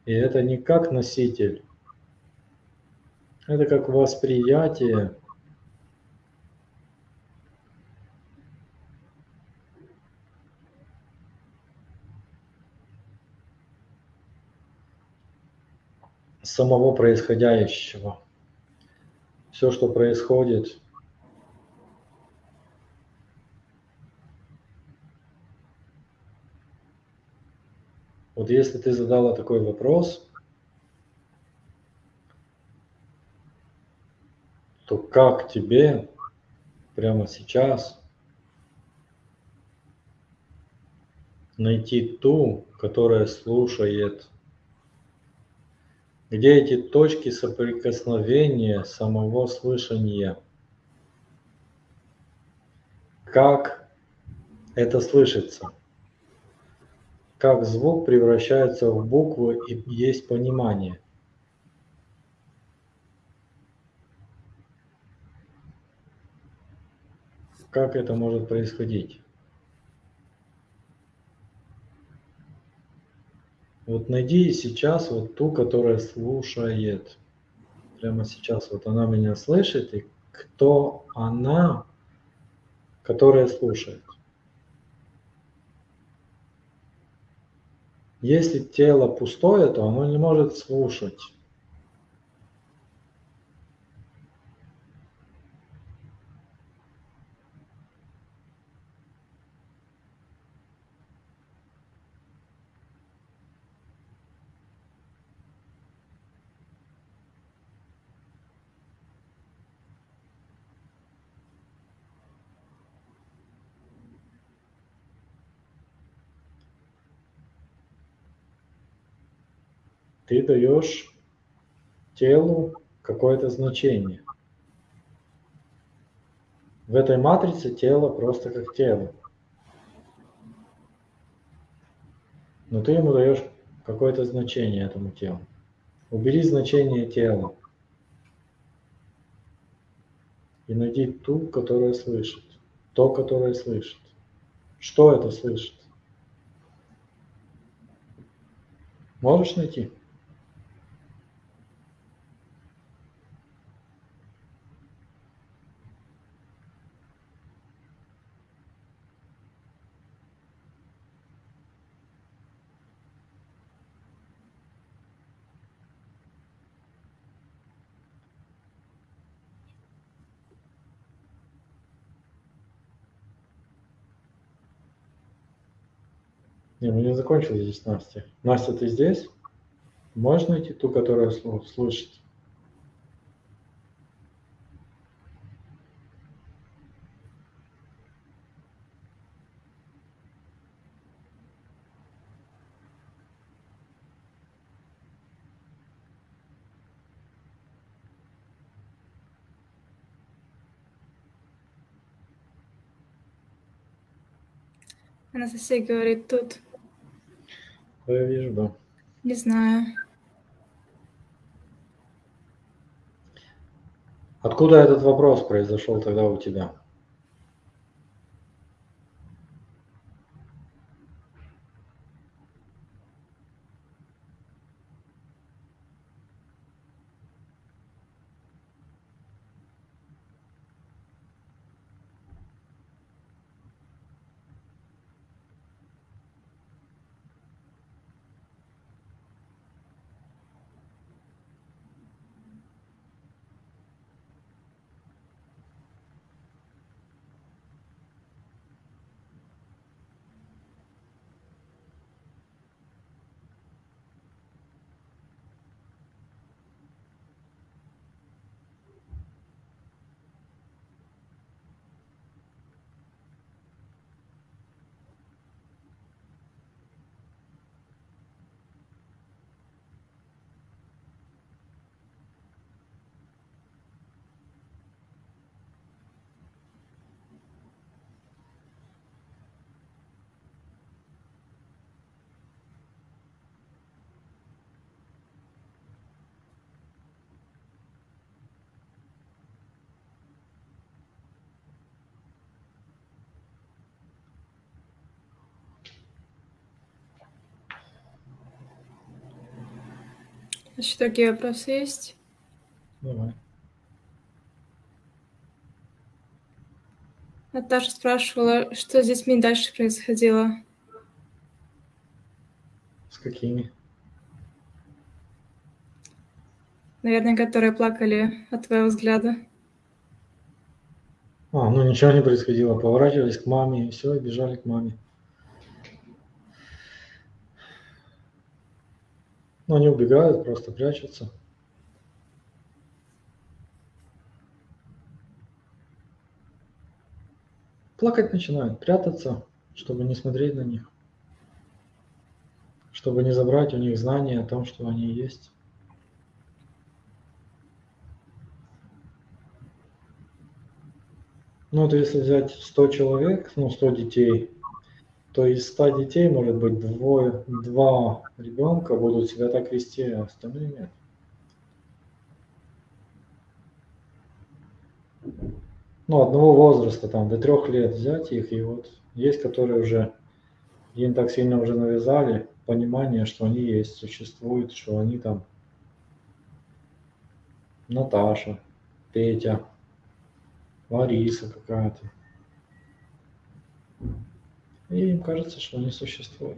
И это не как носитель, это как восприятие. Самого происходящего. Все, что происходит, вот если ты задала такой вопрос, то как тебе прямо сейчас найти ту, которая слушает? Где эти точки соприкосновения самого слышания? Как это слышится? Как звук превращается в букву и есть понимание? Как это может происходить? Вот найди сейчас вот ту, которая слушает. Прямо сейчас вот она меня слышит, и кто она, которая слушает? Если тело пустое, то оно не может слушать. Ты даешь телу какое-то значение. В этой матрице тело просто как тело. Но ты ему даешь какое-то значение этому телу. Убери значение тела и найди ту, которая слышит. То, которое слышит. Что это слышит? Можешь найти? Не, мы не закончили здесь, Настя. Настя, ты здесь? Можешь найти ту, которая слышит? Анастасия говорит тут. Да, я вижу, да. Не знаю. Откуда этот вопрос произошел тогда у тебя? Еще такие вопросы есть? Давай. Наташа спрашивала, что с детьми дальше происходило. С какими? Наверное, которые плакали от твоего взгляда. А, ну ничего не происходило. Поворачивались к маме, и все, и бежали к маме. Ну, они убегают, просто прячутся. Плакать начинают, прятаться, чтобы не смотреть на них. Чтобы не забрать у них знания о том, что они есть. Ну, вот если взять сто человек, ну, сто детей, то из ста детей, может быть, двое, два ребенка будут себя так вести, а остальные нет. Ну, одного возраста, там, до трех лет взять их, и вот есть, которые уже, им так сильно уже навязали понимание, что они есть, существуют, что они там Наташа, Петя, Лариса какая-то. И им кажется, что они существуют.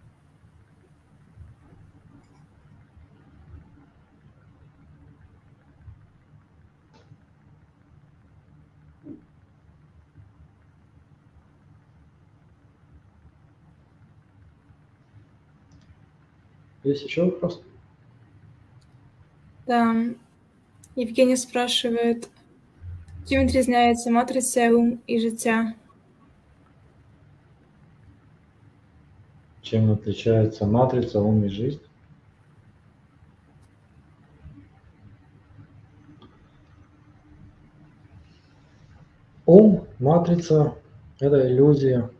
Есть еще вопрос? Да. Евгений спрашивает, чим відрізняється матриця, ум і життя? Чем отличается матрица, ум и жизнь? Ум, матрица – это иллюзия,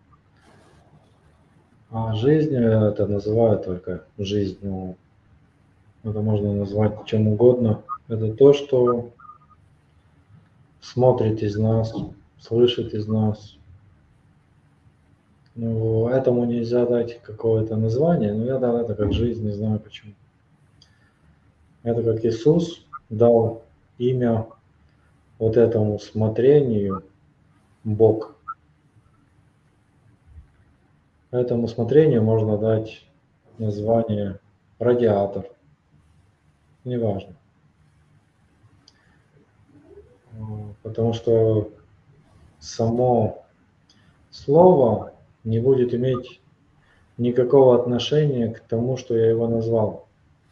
а жизнь – это называют только жизнь. Ну, это можно назвать чем угодно. Это то, что смотрит из нас, слышит из нас. Ну, этому нельзя дать какое-то название, но я дал это как жизнь, не знаю почему. Это как Иисус дал имя вот этому смотрению Бог. Этому смотрению можно дать название радиатор. Неважно. Потому что само слово не будет иметь никакого отношения к тому, что я его назвал.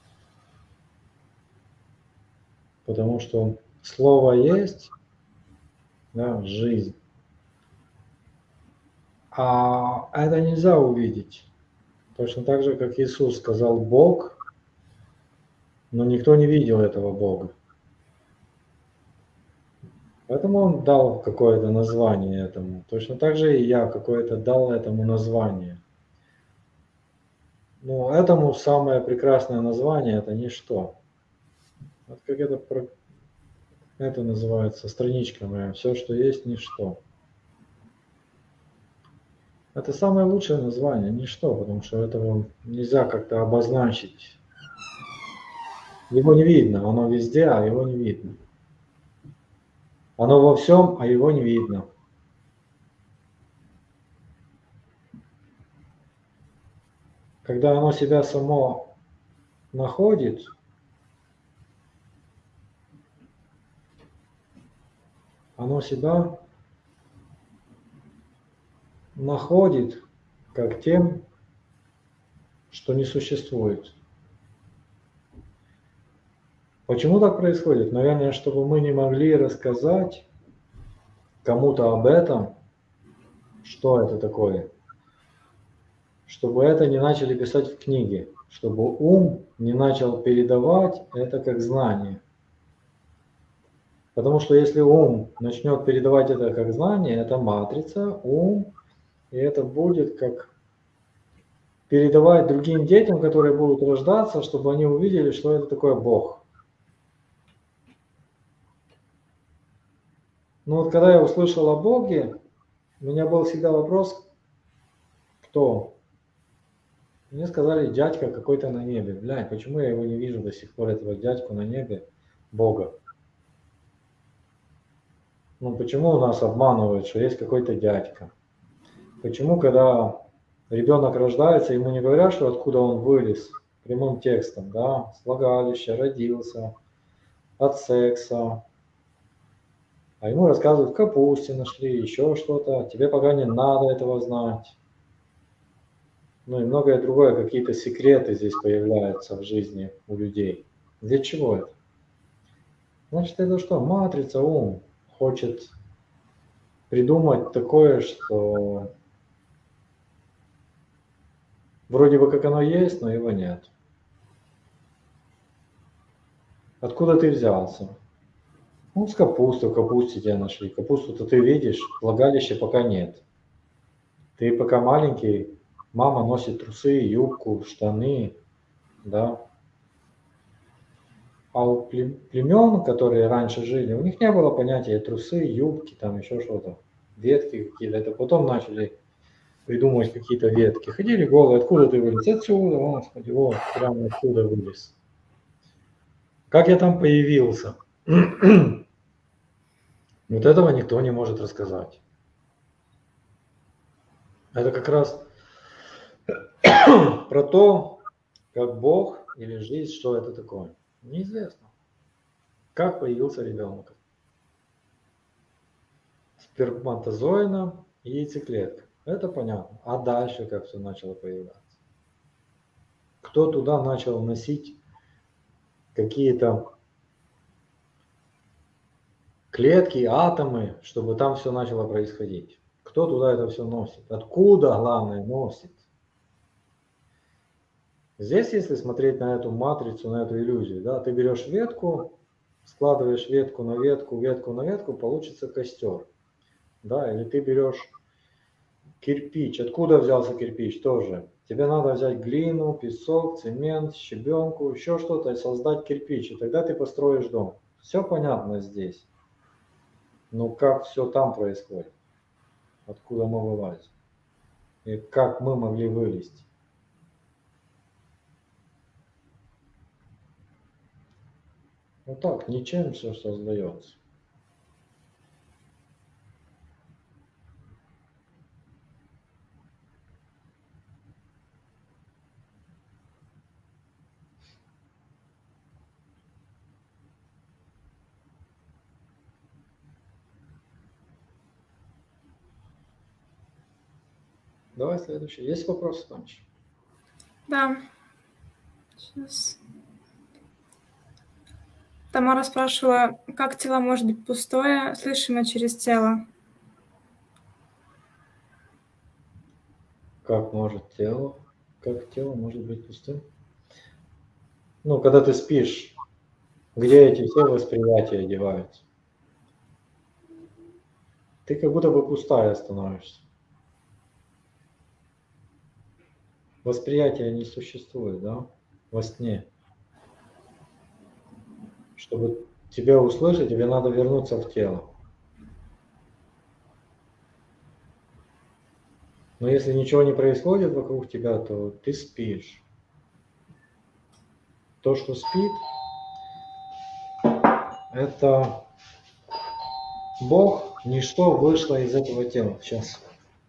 Потому что слово есть, да, жизнь. А это нельзя увидеть. Точно так же, как Иисус сказал Бог, но никто не видел этого Бога. Поэтому он дал какое-то название этому. Точно так же и я какое-то дал этому название. Но этому самое прекрасное название – это ничто. Вот как это, это называется, страничка моя. Все, что есть, ничто. Это самое лучшее название, ничто, потому что этого нельзя как-то обозначить. Его не видно, оно везде, а его не видно. Оно во всем, а его не видно. Когда оно себя само находит, оно себя находит как тем, что не существует. Почему так происходит? Наверное, чтобы мы не могли рассказать кому-то об этом, что это такое. Чтобы это не начали писать в книге, чтобы ум не начал передавать это как знание. Потому что если ум начнет передавать это как знание, это матрица, ум, и это будет как передавать другим детям, которые будут рождаться, чтобы они увидели, что это такое Бог. Но вот когда я услышал о Боге, у меня был всегда вопрос, кто? Мне сказали, дядька какой-то на небе. Блядь, почему я его не вижу до сих пор, этого дядьку на небе, Бога? Ну почему у нас обманывают, что есть какой-то дядька? Почему, когда ребенок рождается, ему не говорят, что откуда он вылез, прямым текстом, да, с влагалища, родился, от секса, а ему рассказывают, в капусте нашли, еще что-то, тебе пока не надо этого знать. Ну и многое другое, какие-то секреты здесь появляются в жизни у людей. Для чего это? Значит, это что? Матрица, ум хочет придумать такое, что вроде бы как оно есть, но его нет. Откуда ты взялся? Ну, с капусты, в капусте тебя нашли. Капусту-то ты видишь, влагалища пока нет. Ты пока маленький, мама носит трусы, юбку, штаны, да. А у племен, которые раньше жили, у них не было понятия трусы, юбки, там еще что-то, ветки какие-то. Это потом начали придумывать какие-то ветки. Ходили голые, откуда ты вылез? Отсюда, господи, вот, прямо оттуда вылез. Как я там появился? Вот этого никто не может рассказать. Это как раз про то, как Бог или жизнь, что это такое. Неизвестно. Как появился ребенок? Сперматозоидна и яйцеклетка. Это понятно. А дальше как все начало появляться? Кто туда начал носить какие-то клетки, атомы, чтобы там все начало происходить? Кто туда это все носит? Откуда, главное, носит? Здесь, если смотреть на эту матрицу, на эту иллюзию, да, ты берешь ветку, складываешь ветку на ветку, ветку на ветку, получится костер. Да, или ты берешь кирпич. Откуда взялся кирпич? Тоже. Тебе надо взять глину, песок, цемент, щебенку, еще что-то и создать кирпич. И тогда ты построишь дом. Все понятно здесь. Но как все там происходит? Откуда мы вылазим? И как мы могли вылезти? Вот так, ничем все создается. Давай следующий. Есть вопросы, Танч? Да. Сейчас. Тамара спрашивала, как тело может быть пустое, слышимо через тело? Как может тело? Как тело может быть пустым? Ну, когда ты спишь, где эти все восприятия одеваются? Ты как будто бы пустая становишься. Восприятия не существует, да, во сне. Чтобы тебя услышать, тебе надо вернуться в тело. Но если ничего не происходит вокруг тебя, то ты спишь. То, что спит, это Бог, ничто вышло из этого тела. Сейчас.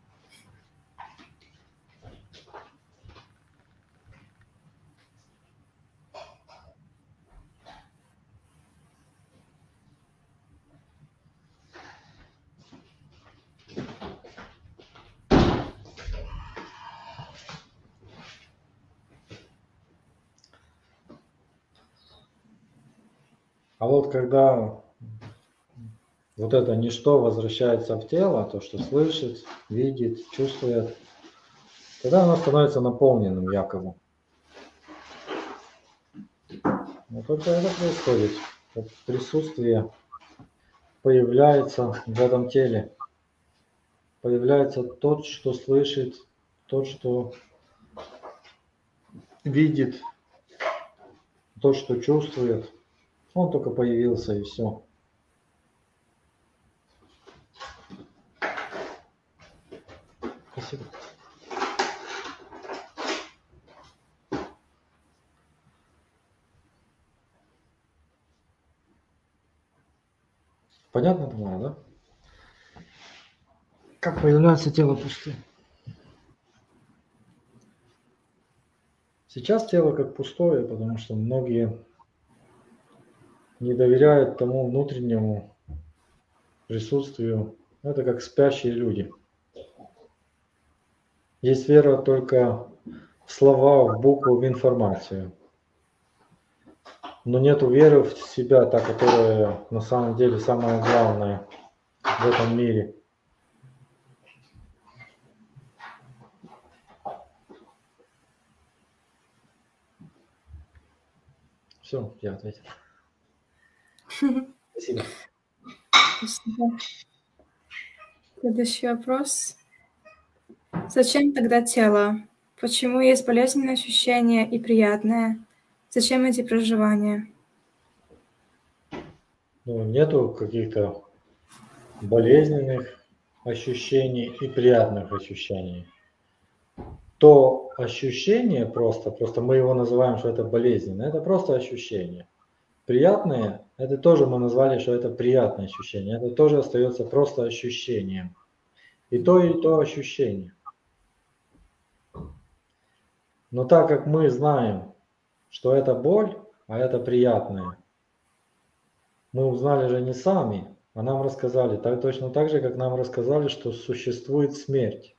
А вот когда вот это ничто возвращается в тело, то, что слышит, видит, чувствует, тогда оно становится наполненным якобы. Но только это происходит. Вот присутствие появляется в этом теле. Появляется тот, что слышит, тот, что видит, тот, что чувствует. Он только появился, и все. Спасибо. Понятно, Тамара, да? Как появляется тело пустым? Сейчас тело как пустое, потому что многие не доверяют тому внутреннему присутствию. Это как спящие люди. Есть вера только в слова, в букву, в информацию. Но нет веры в себя, та, которая на самом деле самое главное в этом мире. Все, я ответил. Спасибо. Спасибо. Следующий вопрос. Зачем тогда тело? Почему есть болезненные ощущения и приятные? Зачем эти проживания? Ну, нету каких-то болезненных ощущений и приятных ощущений. То ощущение просто, просто мы его называем, что это болезненное, это просто ощущение. Приятное, это тоже мы назвали, что это приятное ощущение, это тоже остается просто ощущением. И то, и то ощущение. Но так как мы знаем, что это боль, а это приятное, мы узнали же не сами, а нам рассказали, так, точно так же, как нам рассказали, что существует смерть.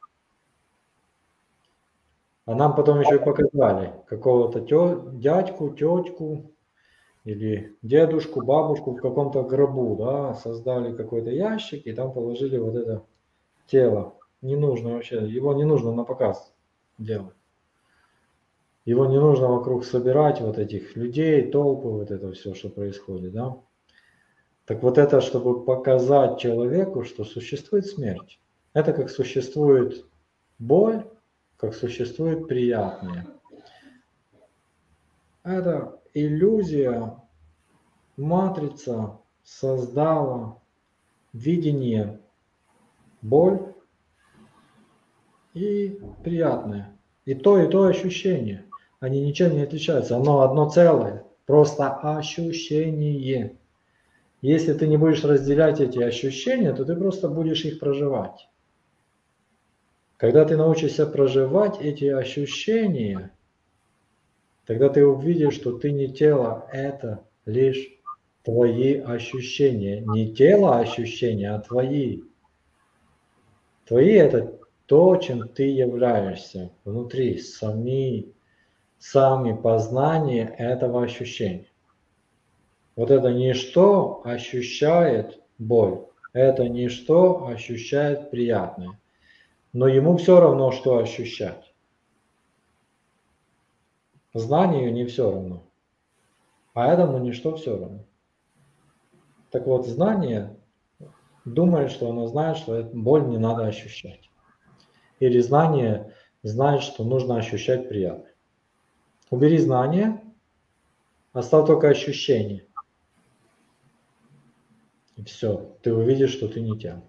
А нам потом еще и показали какого-то тё, дядьку, тетку или дедушку, бабушку в каком-то гробу, да, создали какой-то ящик и там положили вот это тело. Не нужно вообще, его не нужно на показ делать. Его не нужно вокруг собирать вот этих людей, толпы, вот это все, что происходит, да. Так вот это, чтобы показать человеку, что существует смерть. Это как существует боль, как существует приятное. Это иллюзия, матрица создала видение, боль и приятное. И то, и то ощущение. Они ничем не отличаются. Оно одно целое. Просто ощущение. Если ты не будешь разделять эти ощущения, то ты просто будешь их проживать. Когда ты научишься проживать эти ощущения, тогда ты увидишь, что ты не тело, это лишь твои ощущения. Не тело ощущения, а твои. Твои – это то, чем ты являешься внутри, сами, сами познание этого ощущения. Вот это ничто ощущает боль, это ничто ощущает приятное. Но ему все равно, что ощущать. Знанию не все равно, а этому ничто все равно. Так вот, знание думает, что оно знает, что эту боль не надо ощущать. Или знание знает, что нужно ощущать приятное. Убери знание, оставь только ощущение. И все, ты увидишь, что ты не тело.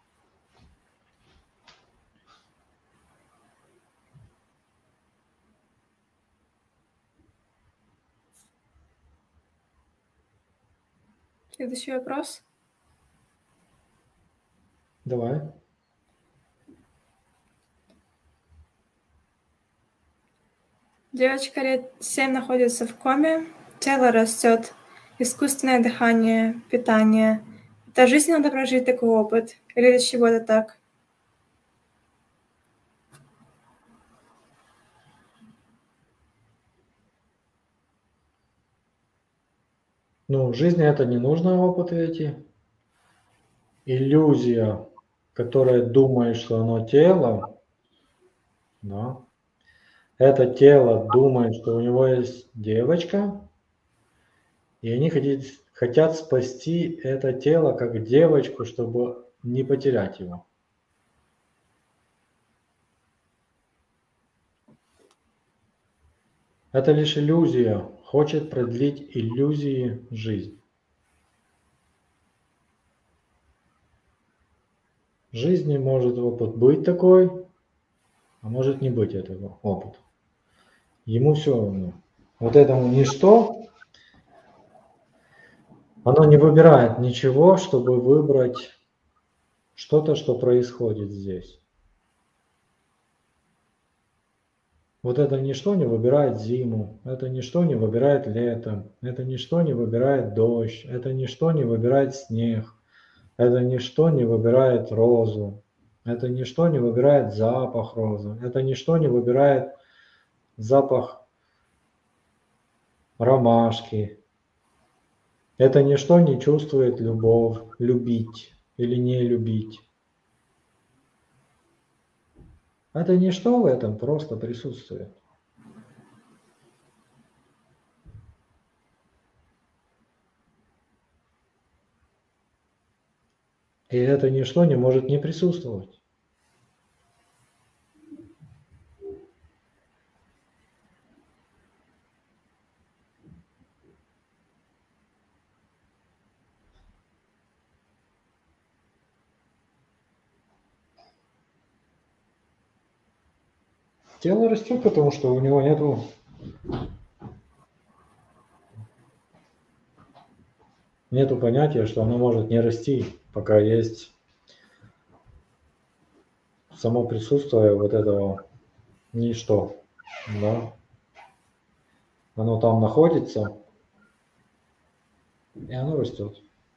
Следующий вопрос. Давай. Девочка лет семь находится в коме, тело растет, искусственное дыхание, питание. Это жизнь надо прожить такой опыт? Или для чего это так? Ну, в жизни это не нужно опыты эти. Иллюзия, которая думает, что оно тело, да, это тело думает, что у него есть девочка, и они хотят, хотят спасти это тело как девочку, чтобы не потерять его. Это лишь иллюзия, хочет продлить иллюзии жизни. В жизни может опыт быть такой, а может не быть этого опыта. Ему все равно. Вот этому ничто Оно не выбирает ничего, чтобы выбрать что-то, что происходит здесь. Вот это ничто не выбирает зиму, это ничто не выбирает лето, это ничто не выбирает дождь, это ничто не выбирает снег, это ничто не выбирает розу, это ничто не выбирает запах розы, это ничто не выбирает запах ромашки, это ничто не чувствует любовь, любить или не любить. Это ничто в этом просто присутствует. И это ничто не может не присутствовать. Тело растет, потому что у него нету нету понятия, что оно может не расти, пока есть само присутствие вот этого ничто, да. Оно там находится, и оно растет.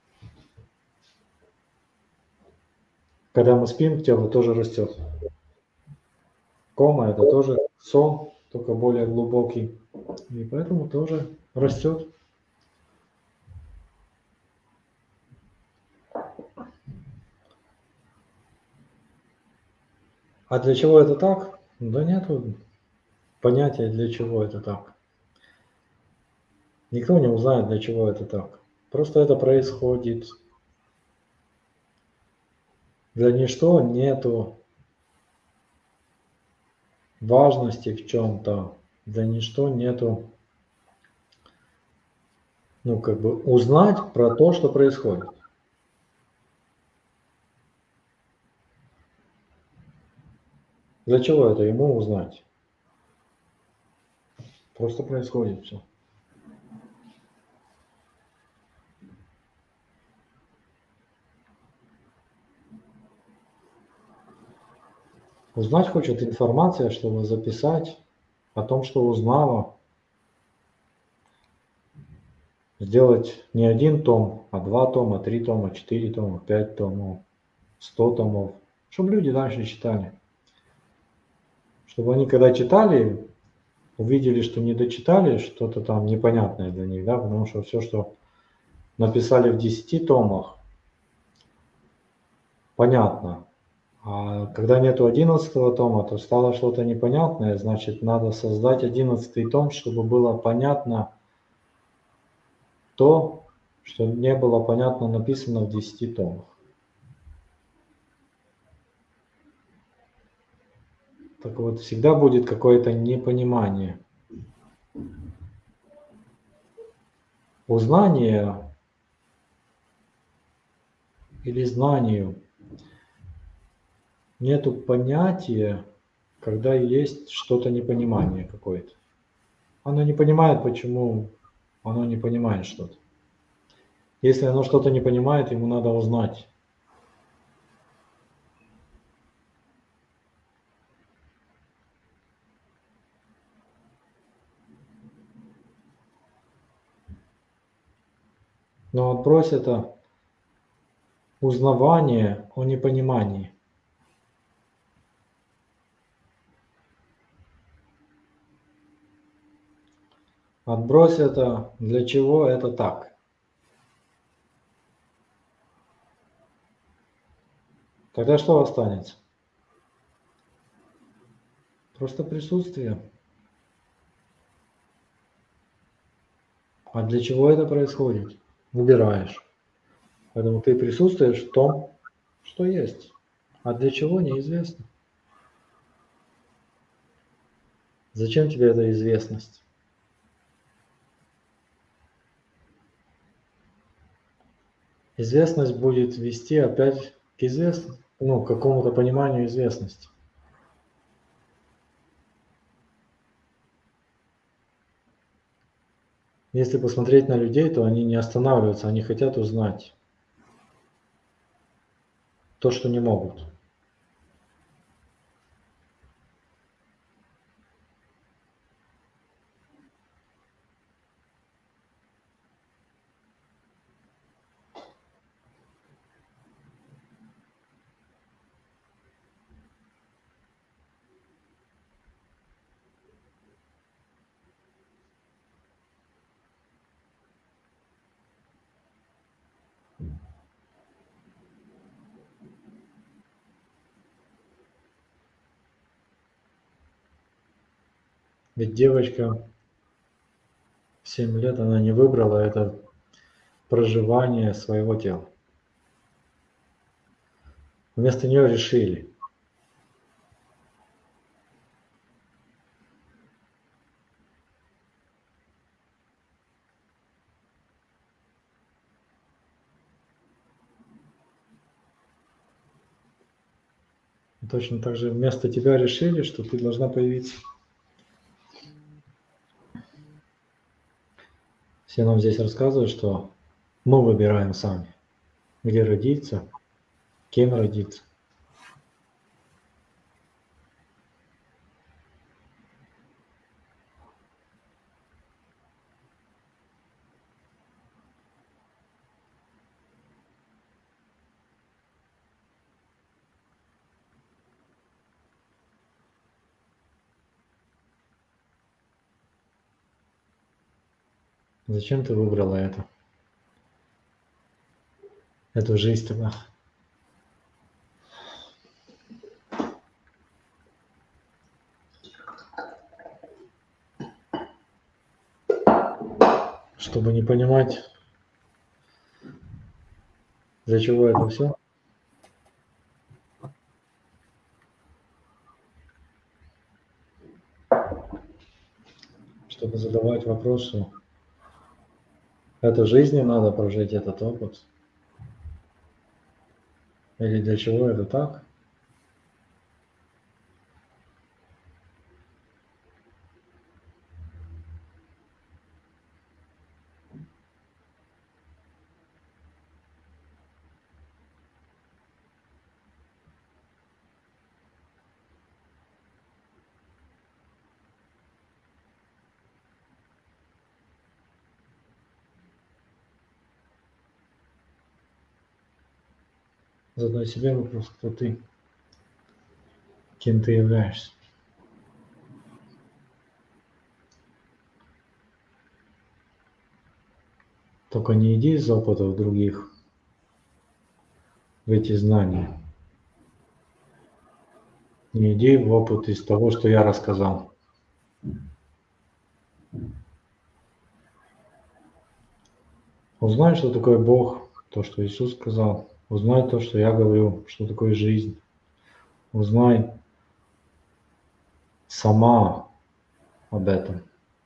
Когда мы спим, тело тоже растет. Кома – это тоже сон, только более глубокий, и поэтому тоже растет. А для чего это так? Да нету понятия, для чего это так. Никто не узнает, для чего это так. Просто это происходит. Для ничто нету важности в чем-то, для ничто нету, ну, как бы узнать про то, что происходит. Для чего это ему узнать? Просто происходит все. Узнать хочет информация, чтобы записать о том, что узнала. Сделать не один том, а два тома, три тома, четыре тома, пять томов, сто томов, чтобы люди дальше читали. Чтобы они, когда читали, увидели, что не дочитали что-то там непонятное для них, да, потому что все, что написали в десяти томах, понятно. А когда нету одиннадцатого тома, то стало что-то непонятное, значит, надо создать одиннадцатый том, чтобы было понятно то, что не было понятно написано в десяти томах. Так вот, всегда будет какое-то непонимание. У знания или знанию нету понятия, когда есть что-то непонимание какое-то. Оно не понимает, почему оно не понимает что-то. Если оно что-то не понимает, ему надо узнать. Но отбрось это узнавание о непонимании. Отбрось это, для чего это так. Тогда что останется? Просто присутствие. А для чего это происходит? Выбираешь. Поэтому ты присутствуешь в том, что есть. А для чего, неизвестно. Зачем тебе эта известность? Известность будет вести опять к известности, ну, к какому-то пониманию известности. Если посмотреть на людей, то они не останавливаются, они хотят узнать то, что не могут. Ведь девочка в семь лет, она не выбрала это проживание своего тела. Вместо нее решили. И точно так же вместо тебя решили, что ты должна появиться. Все нам здесь рассказывают, что мы выбираем сами, где родиться, кем родиться. Зачем ты выбрала это? Эту жизнь тогда? Чтобы не понимать, для чего это все? Чтобы задавать вопросы. Это в жизни надо прожить этот опыт? Или для чего это так? Задай себе вопрос, кто ты, кем ты являешься. Только не иди из опытов других в эти знания. Не иди в опыт из того, что я рассказал. Узнай, что такое Бог, то, что Иисус сказал. Узнай то, что я говорю, что такое жизнь. Узнай сама об этом.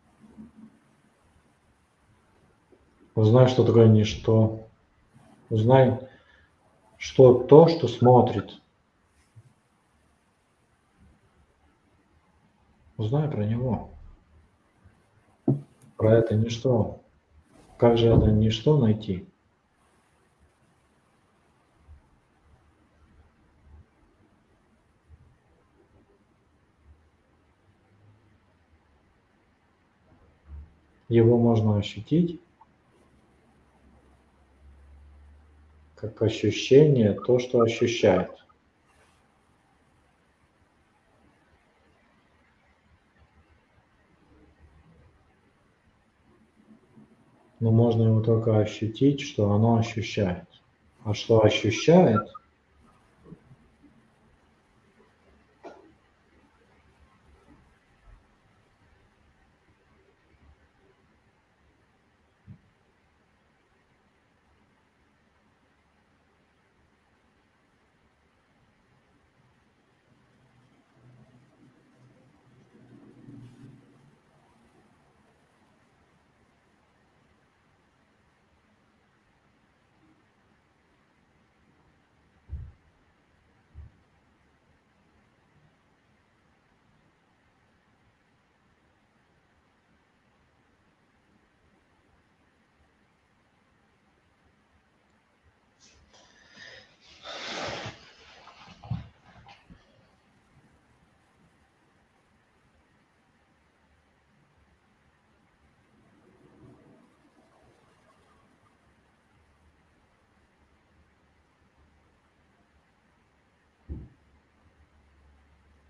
Узнай, что такое ничто. Узнай, что то, что смотрит. Узнай про него. Про это ничто. Как же это ничто найти? Его можно ощутить как ощущение, то, что ощущает. Но можно его только ощутить, что оно ощущает. А что ощущает,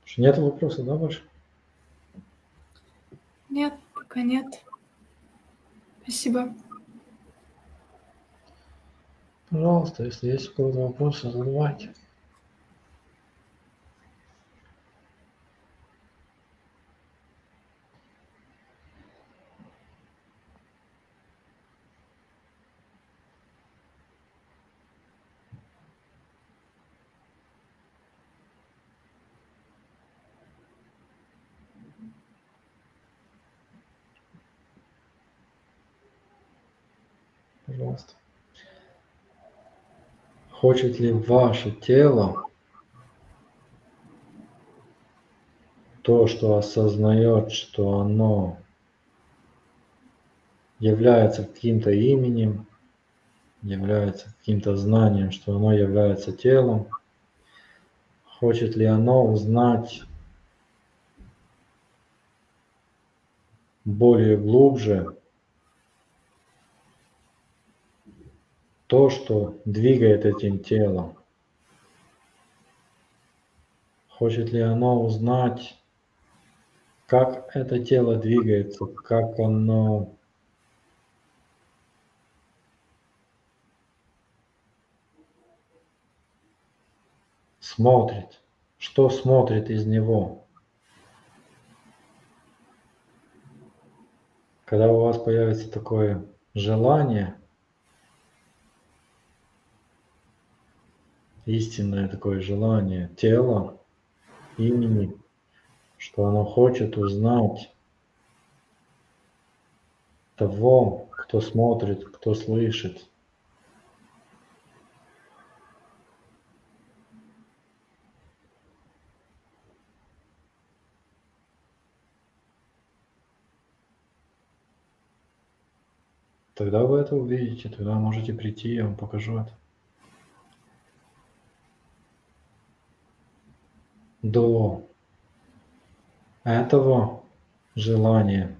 Нет вопросов, да, больше? Нет, пока нет. Спасибо. Пожалуйста, если есть у кого-то вопросы, задавайте. Пожалуйста. Хочет ли ваше тело то, что осознает, что оно является каким-то именем, является каким-то знанием, что оно является телом? Хочет ли оно узнать более глубже то, что двигает этим телом? Хочет ли оно узнать, как это тело двигается, как оно смотрит, что смотрит из него? Когда у вас появится такое желание, истинное такое желание тела, имени, что оно хочет узнать того, кто смотрит, кто слышит. Тогда вы это увидите, тогда можете прийти, я вам покажу это. До этого желания,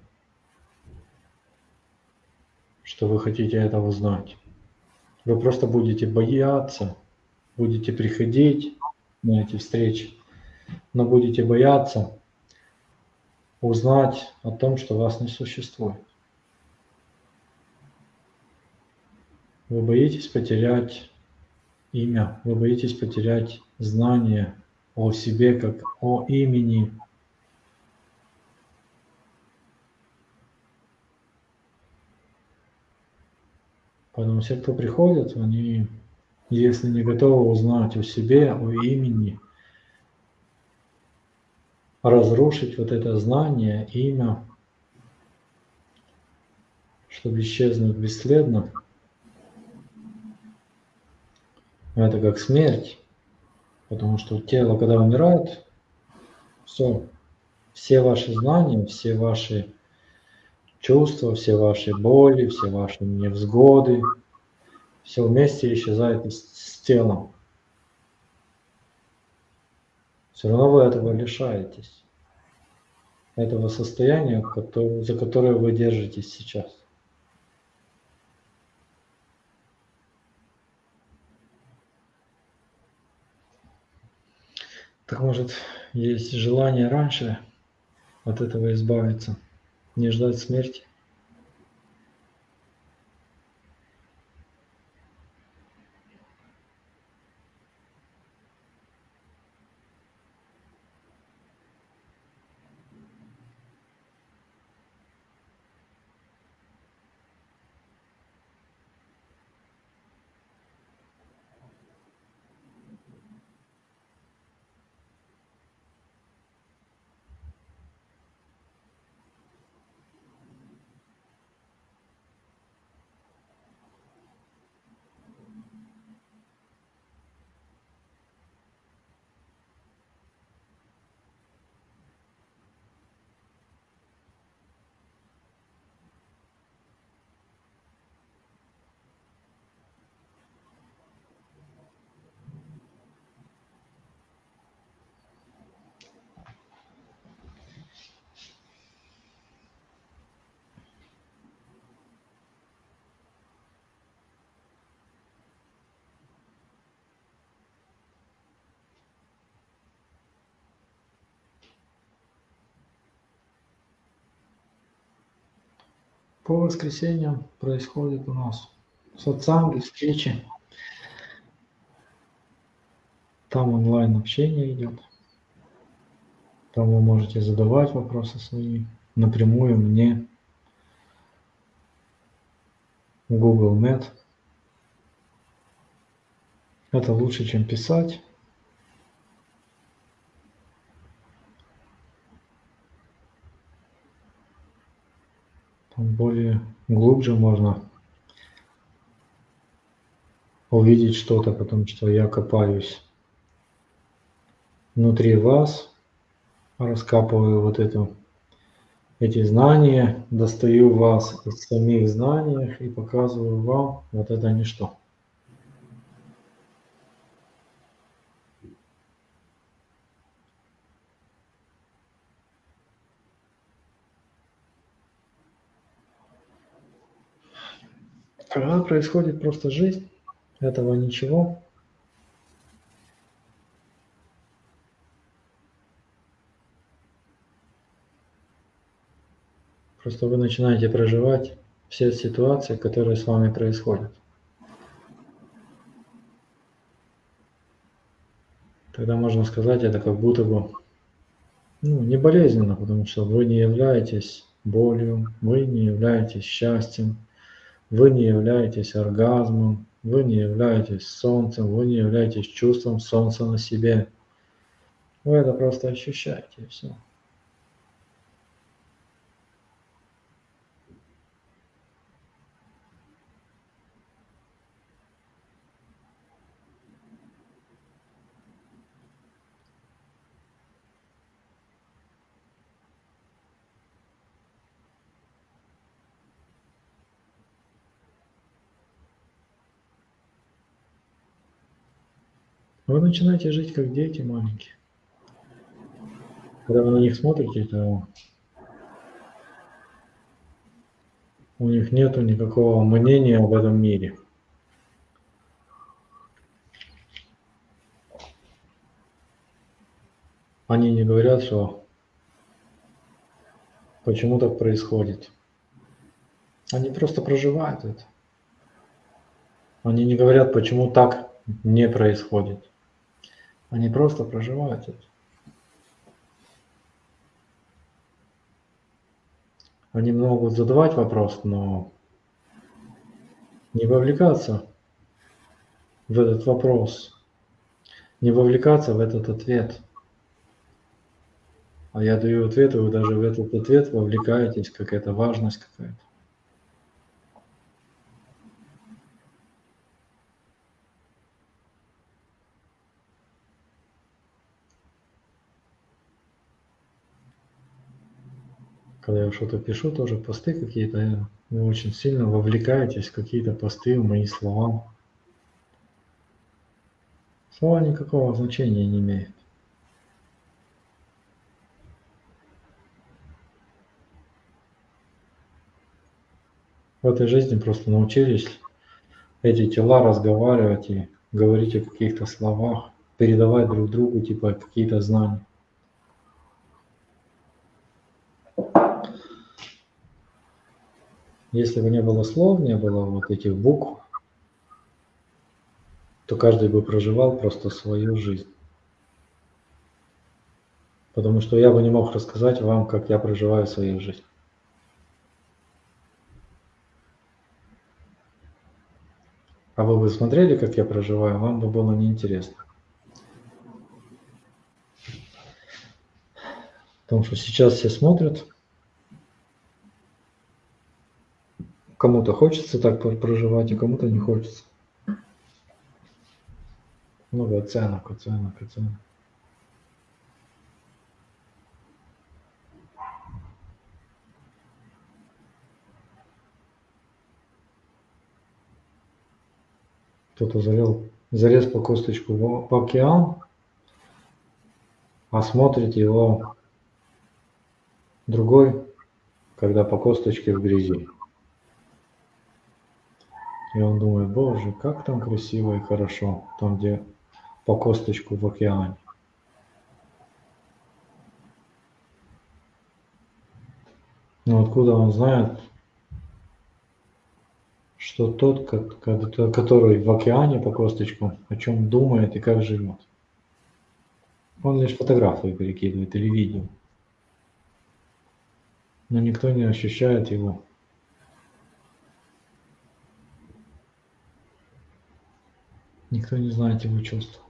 что вы хотите это узнать, вы просто будете бояться, будете приходить на эти встречи, но будете бояться узнать о том, что вас не существует. Вы боитесь потерять имя, вы боитесь потерять знание о себе, как о имени. Поэтому все, кто приходит, они, если не готовы узнать о себе, о имени, разрушить вот это знание, имя, чтобы исчезнуть бесследно, это как смерть, потому что тело, когда умирает, все, все ваши знания, все ваши чувства, все ваши боли, все ваши невзгоды, все вместе исчезает с телом. Все равно вы этого лишаетесь, этого состояния, за которое вы держитесь сейчас. Так может, есть желание раньше от этого избавиться, не ждать смерти? По воскресеньям происходит у нас сатсанги, встречи. Там онлайн общение идет. Там вы можете задавать вопросы свои напрямую мне. Google Meet. Это лучше, чем писать. Там более глубже можно увидеть что-то, потому что я копаюсь внутри вас, раскапываю вот эту, эти знания, достаю вас из самих знаний и показываю вам вот это ничто. Когда происходит просто жизнь, этого ничего. Просто вы начинаете проживать все ситуации, которые с вами происходят. Тогда можно сказать, это как будто бы ну, не болезненно, потому что вы не являетесь болью, вы не являетесь счастьем, вы не являетесь оргазмом, вы не являетесь солнцем, вы не являетесь чувством солнца на себе. Вы это просто ощущаете, и все. Вы начинаете жить как дети маленькие. Когда вы на них смотрите, то у них нет никакого мнения об этом мире. Они не говорят, что почему так происходит. Они просто проживают это. Они не говорят, почему так не происходит. Они просто проживают это. Они могут задавать вопрос, но не вовлекаться в этот вопрос, не вовлекаться в этот ответ. А я даю ответ, и вы даже в этот ответ вовлекаетесь, какая-то важность какая-то. Когда я что-то пишу, тоже посты какие-то, вы очень сильно вовлекаетесь в какие-то посты, в мои слова. Слова никакого значения не имеют. В этой жизни просто научились эти тела разговаривать и говорить о каких-то словах, передавать друг другу типа какие-то знания. Если бы не было слов, не было вот этих букв, то каждый бы проживал просто свою жизнь. Потому что я бы не мог рассказать вам, как я проживаю свою жизнь. А вы бы смотрели, как я проживаю, вам бы было неинтересно. Потому что сейчас все смотрят. Кому-то хочется так проживать, а кому-то не хочется. Много оценок, оценок, оценок. Кто-то залил, залез по косточку в, в океан, а смотрит его другой, когда по косточке в грязи. И он думает, боже, как там красиво и хорошо, там, где по косточку в океане. Но откуда он знает, что тот, ко- ко- который в океане по косточку, о чем думает и как живет. Он лишь фотографии перекидывает или видео. Но никто не ощущает его. Никто не знает его чувств.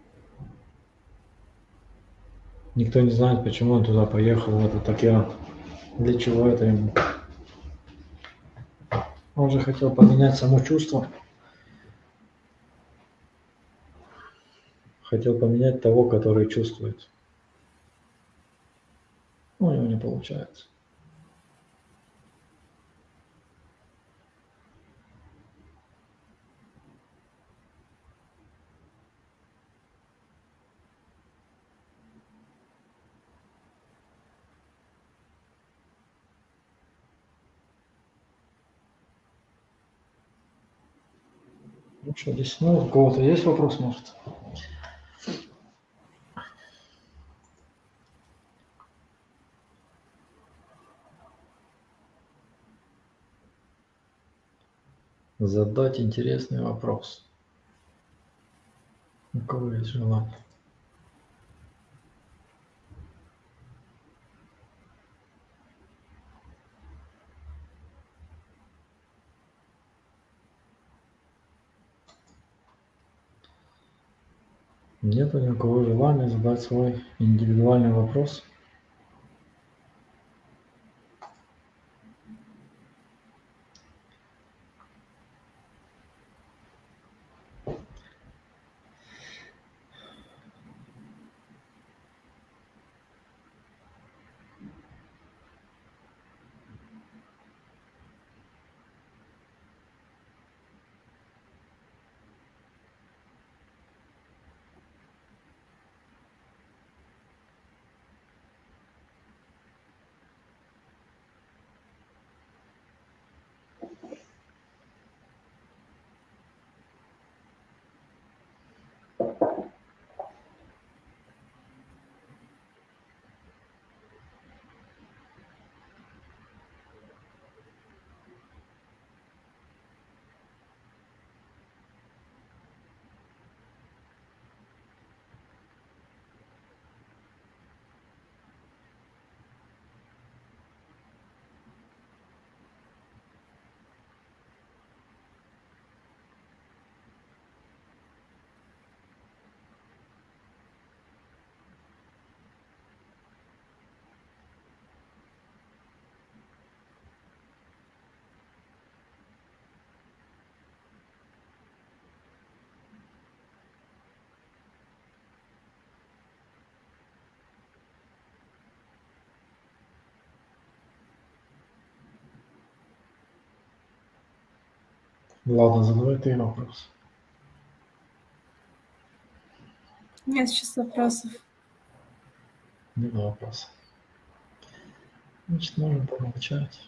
Никто не знает, почему он туда поехал, в этот океан. Для чего это ему. Он же хотел поменять само чувство. Хотел поменять того, который чувствует. Но у него не получается. Ну что, десять минут, у кого-то есть вопрос, может? Задать интересный вопрос. У кого есть желание? Нет ни у кого желания задать свой индивидуальный вопрос? Ладно, задавай ты вопрос. Нет сейчас вопросов. Не вопрос. Значит, можно помолчать.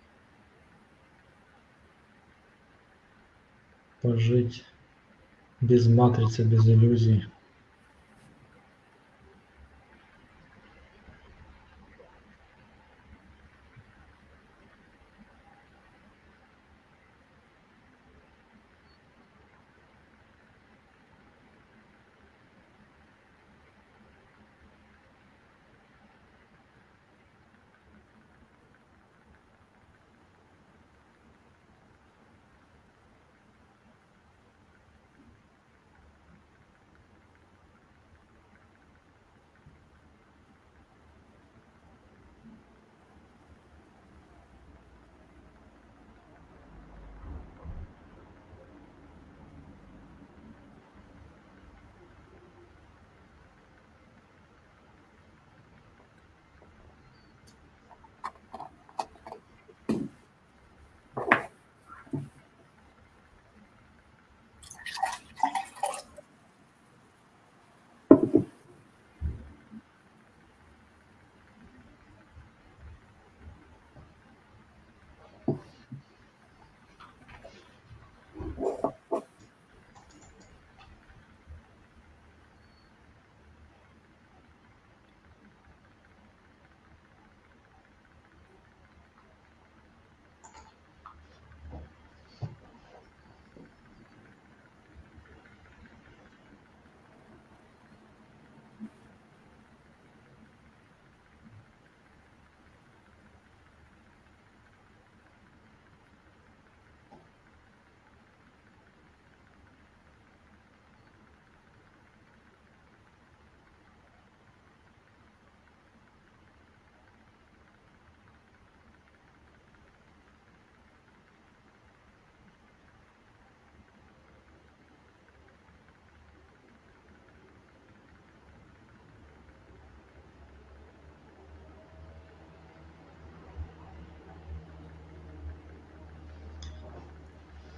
Пожить без матрицы, без иллюзий.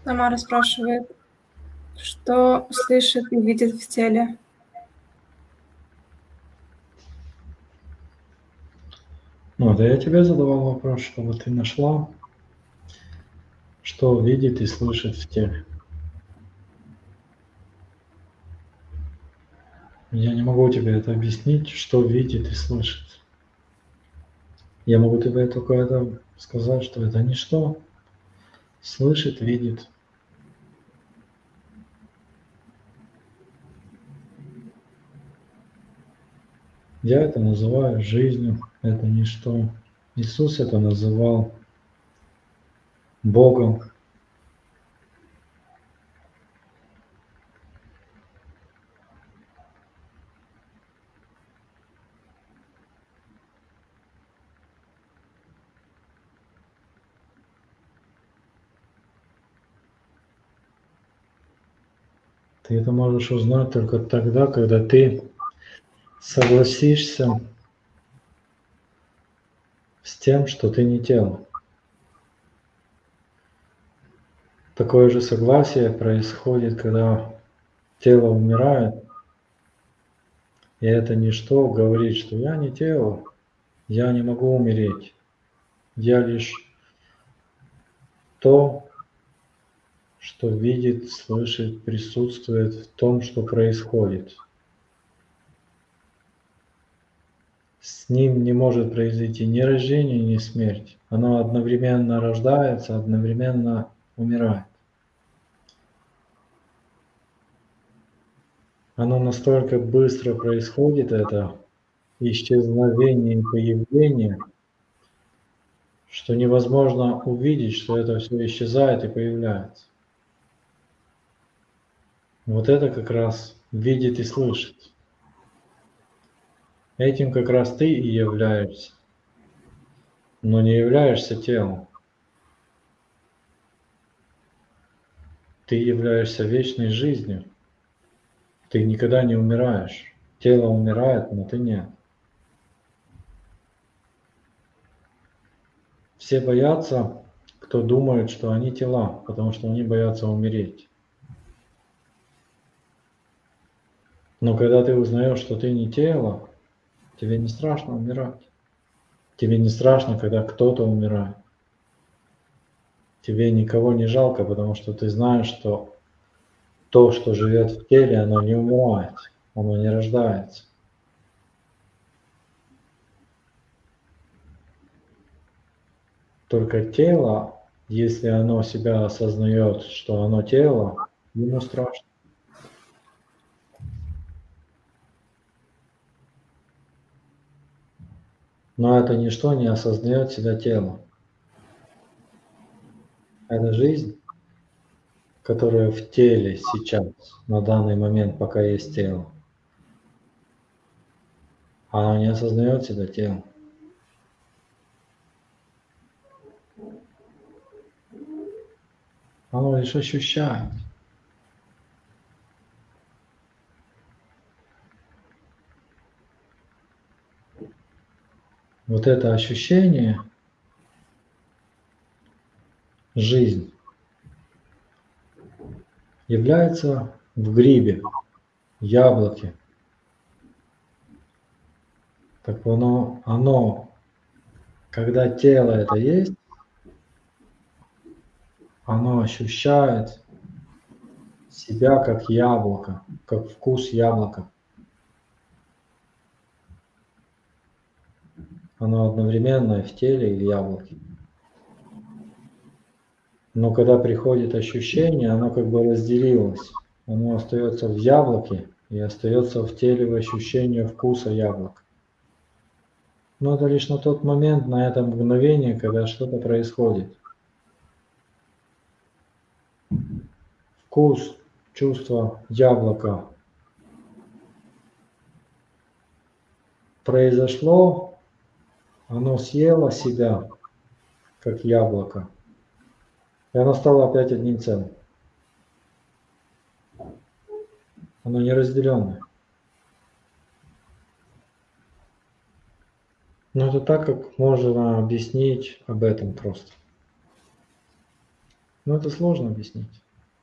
Тамара спрашивает, что слышит и видит в теле? Ну, это я тебе задавал вопрос, чтобы ты нашла, что видит и слышит в теле. Я не могу тебе это объяснить, что видит и слышит. Я могу тебе только это сказать, что это ничто. Слышит, видит. Я это называю жизнью, это ничто. Иисус это называл Богом. Ты это можешь узнать только тогда, когда ты согласишься с тем, что ты не тело. Такое же согласие происходит, когда тело умирает, и это ничто говорит, что я не тело, я не могу умереть, я лишь то, что видит, слышит, присутствует в том, что происходит. С ним не может произойти ни рождение, ни смерть. Оно одновременно рождается, одновременно умирает. Оно настолько быстро происходит, это исчезновение и появление, что невозможно увидеть, что это все исчезает и появляется. Вот это как раз видит и слышит. Этим как раз ты и являешься, но не являешься телом. Ты являешься вечной жизнью. Ты никогда не умираешь. Тело умирает, но ты нет. Все боятся, кто думает, что они тела, потому что они боятся умереть. Но когда ты узнаешь, что ты не тело, тебе не страшно умирать. Тебе не страшно, когда кто-то умирает. Тебе никого не жалко, потому что ты знаешь, что то, что живет в теле, оно не умирает, оно не рождается. Только тело, если оно себя осознает, что оно тело, ему страшно. Но это ничто не осознает себя телом. Это жизнь, которая в теле сейчас, на данный момент, пока есть тело. Она не осознает себя телом. Оно лишь ощущает. Вот это ощущение, жизнь, является в грибе, яблоке. Так оно, оно, когда тело это есть, оно ощущает себя как яблоко, как вкус яблока. Оно одновременно и в теле, и в яблоке. Но когда приходит ощущение, оно как бы разделилось. Оно остается в яблоке и остается в теле в ощущении вкуса яблока. Но это лишь на тот момент, на это мгновение, когда что-то происходит. Вкус, чувство яблока произошло, оно съело себя, как яблоко, и оно стало опять одним целым. Оно не разделенное. Но это так, как можно объяснить об этом просто. Но это сложно объяснить.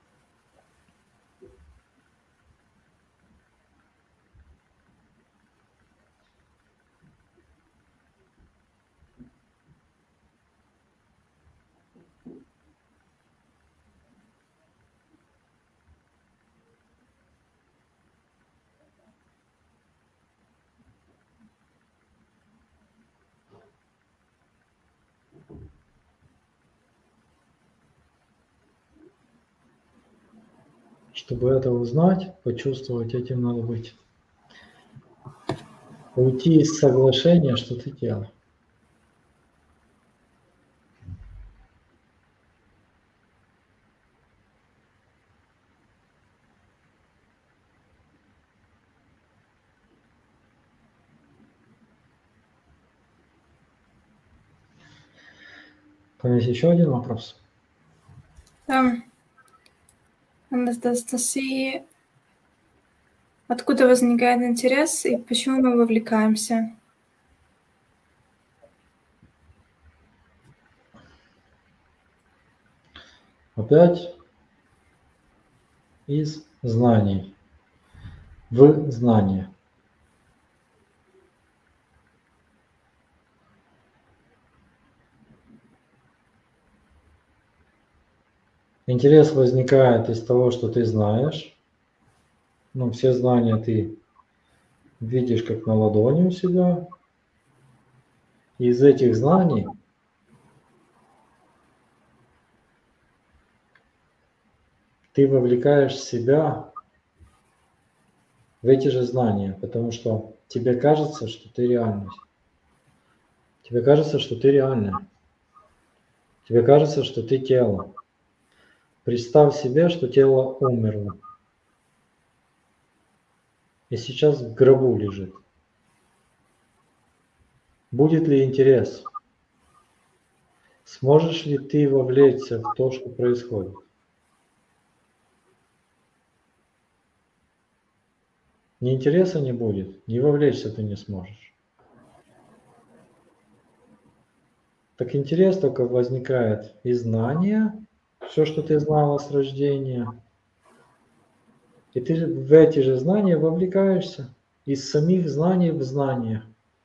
Чтобы это узнать, почувствовать, этим надо быть. Уйти из соглашения, что ты тело. Есть еще один вопрос? Да. Анастасия, откуда возникает интерес и почему мы вовлекаемся? Опять из знаний, в знание. Интерес возникает из того, что ты знаешь. Ну, все знания ты видишь как на ладони у себя. Из этих знаний ты вовлекаешь себя в эти же знания, потому что тебе кажется, что ты реальность. Тебе кажется, что ты реальная. Тебе кажется, что ты тело. Представь себе, что тело умерло. И сейчас в гробу лежит. Будет ли интерес? Сможешь ли ты вовлечься в то, что происходит? Ни интереса не будет, ни вовлечься ты не сможешь. Так интерес только возникает из знания, все, что ты знала с рождения. И ты в эти же знания вовлекаешься, из самих знаний в знания.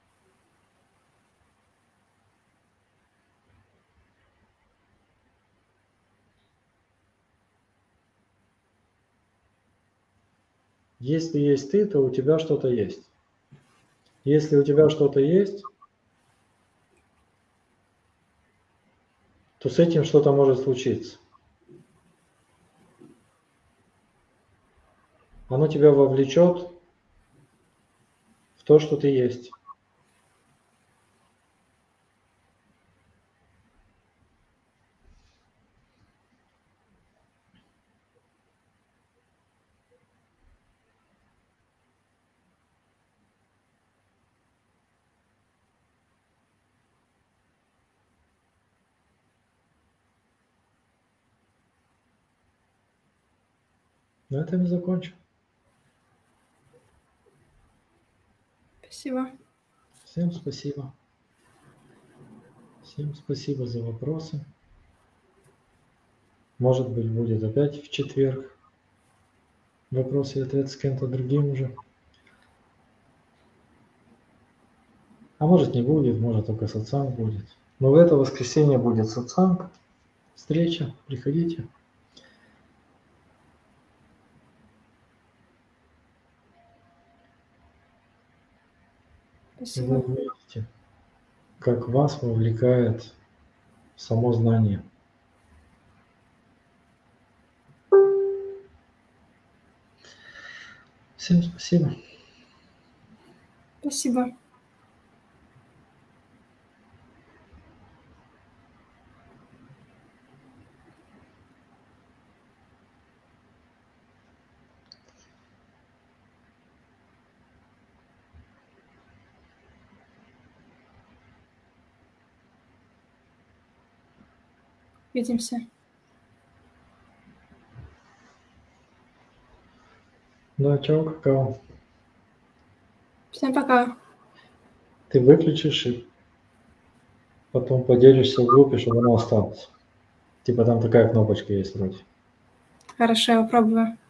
Если есть ты, то у тебя что-то есть. Если у тебя что-то есть, то с этим что-то может случиться. Оно тебя вовлечет в то, что ты есть. На этом и закончу. Спасибо. Всем спасибо. Всем спасибо за вопросы. Может быть, будет опять в четверг вопросы и ответы с кем-то другим уже. А может не будет, может только сатсанг будет. Но в это воскресенье будет сатсанг, встреча, приходите. Спасибо. Вы увидите, как вас вовлекает само знание. Всем спасибо. Спасибо. Увидимся. Да, чао, какао. Всем пока. Ты выключишь и потом поделишься в группе, чтобы оно осталось. Типа там такая кнопочка есть вроде. Хорошо, я попробую.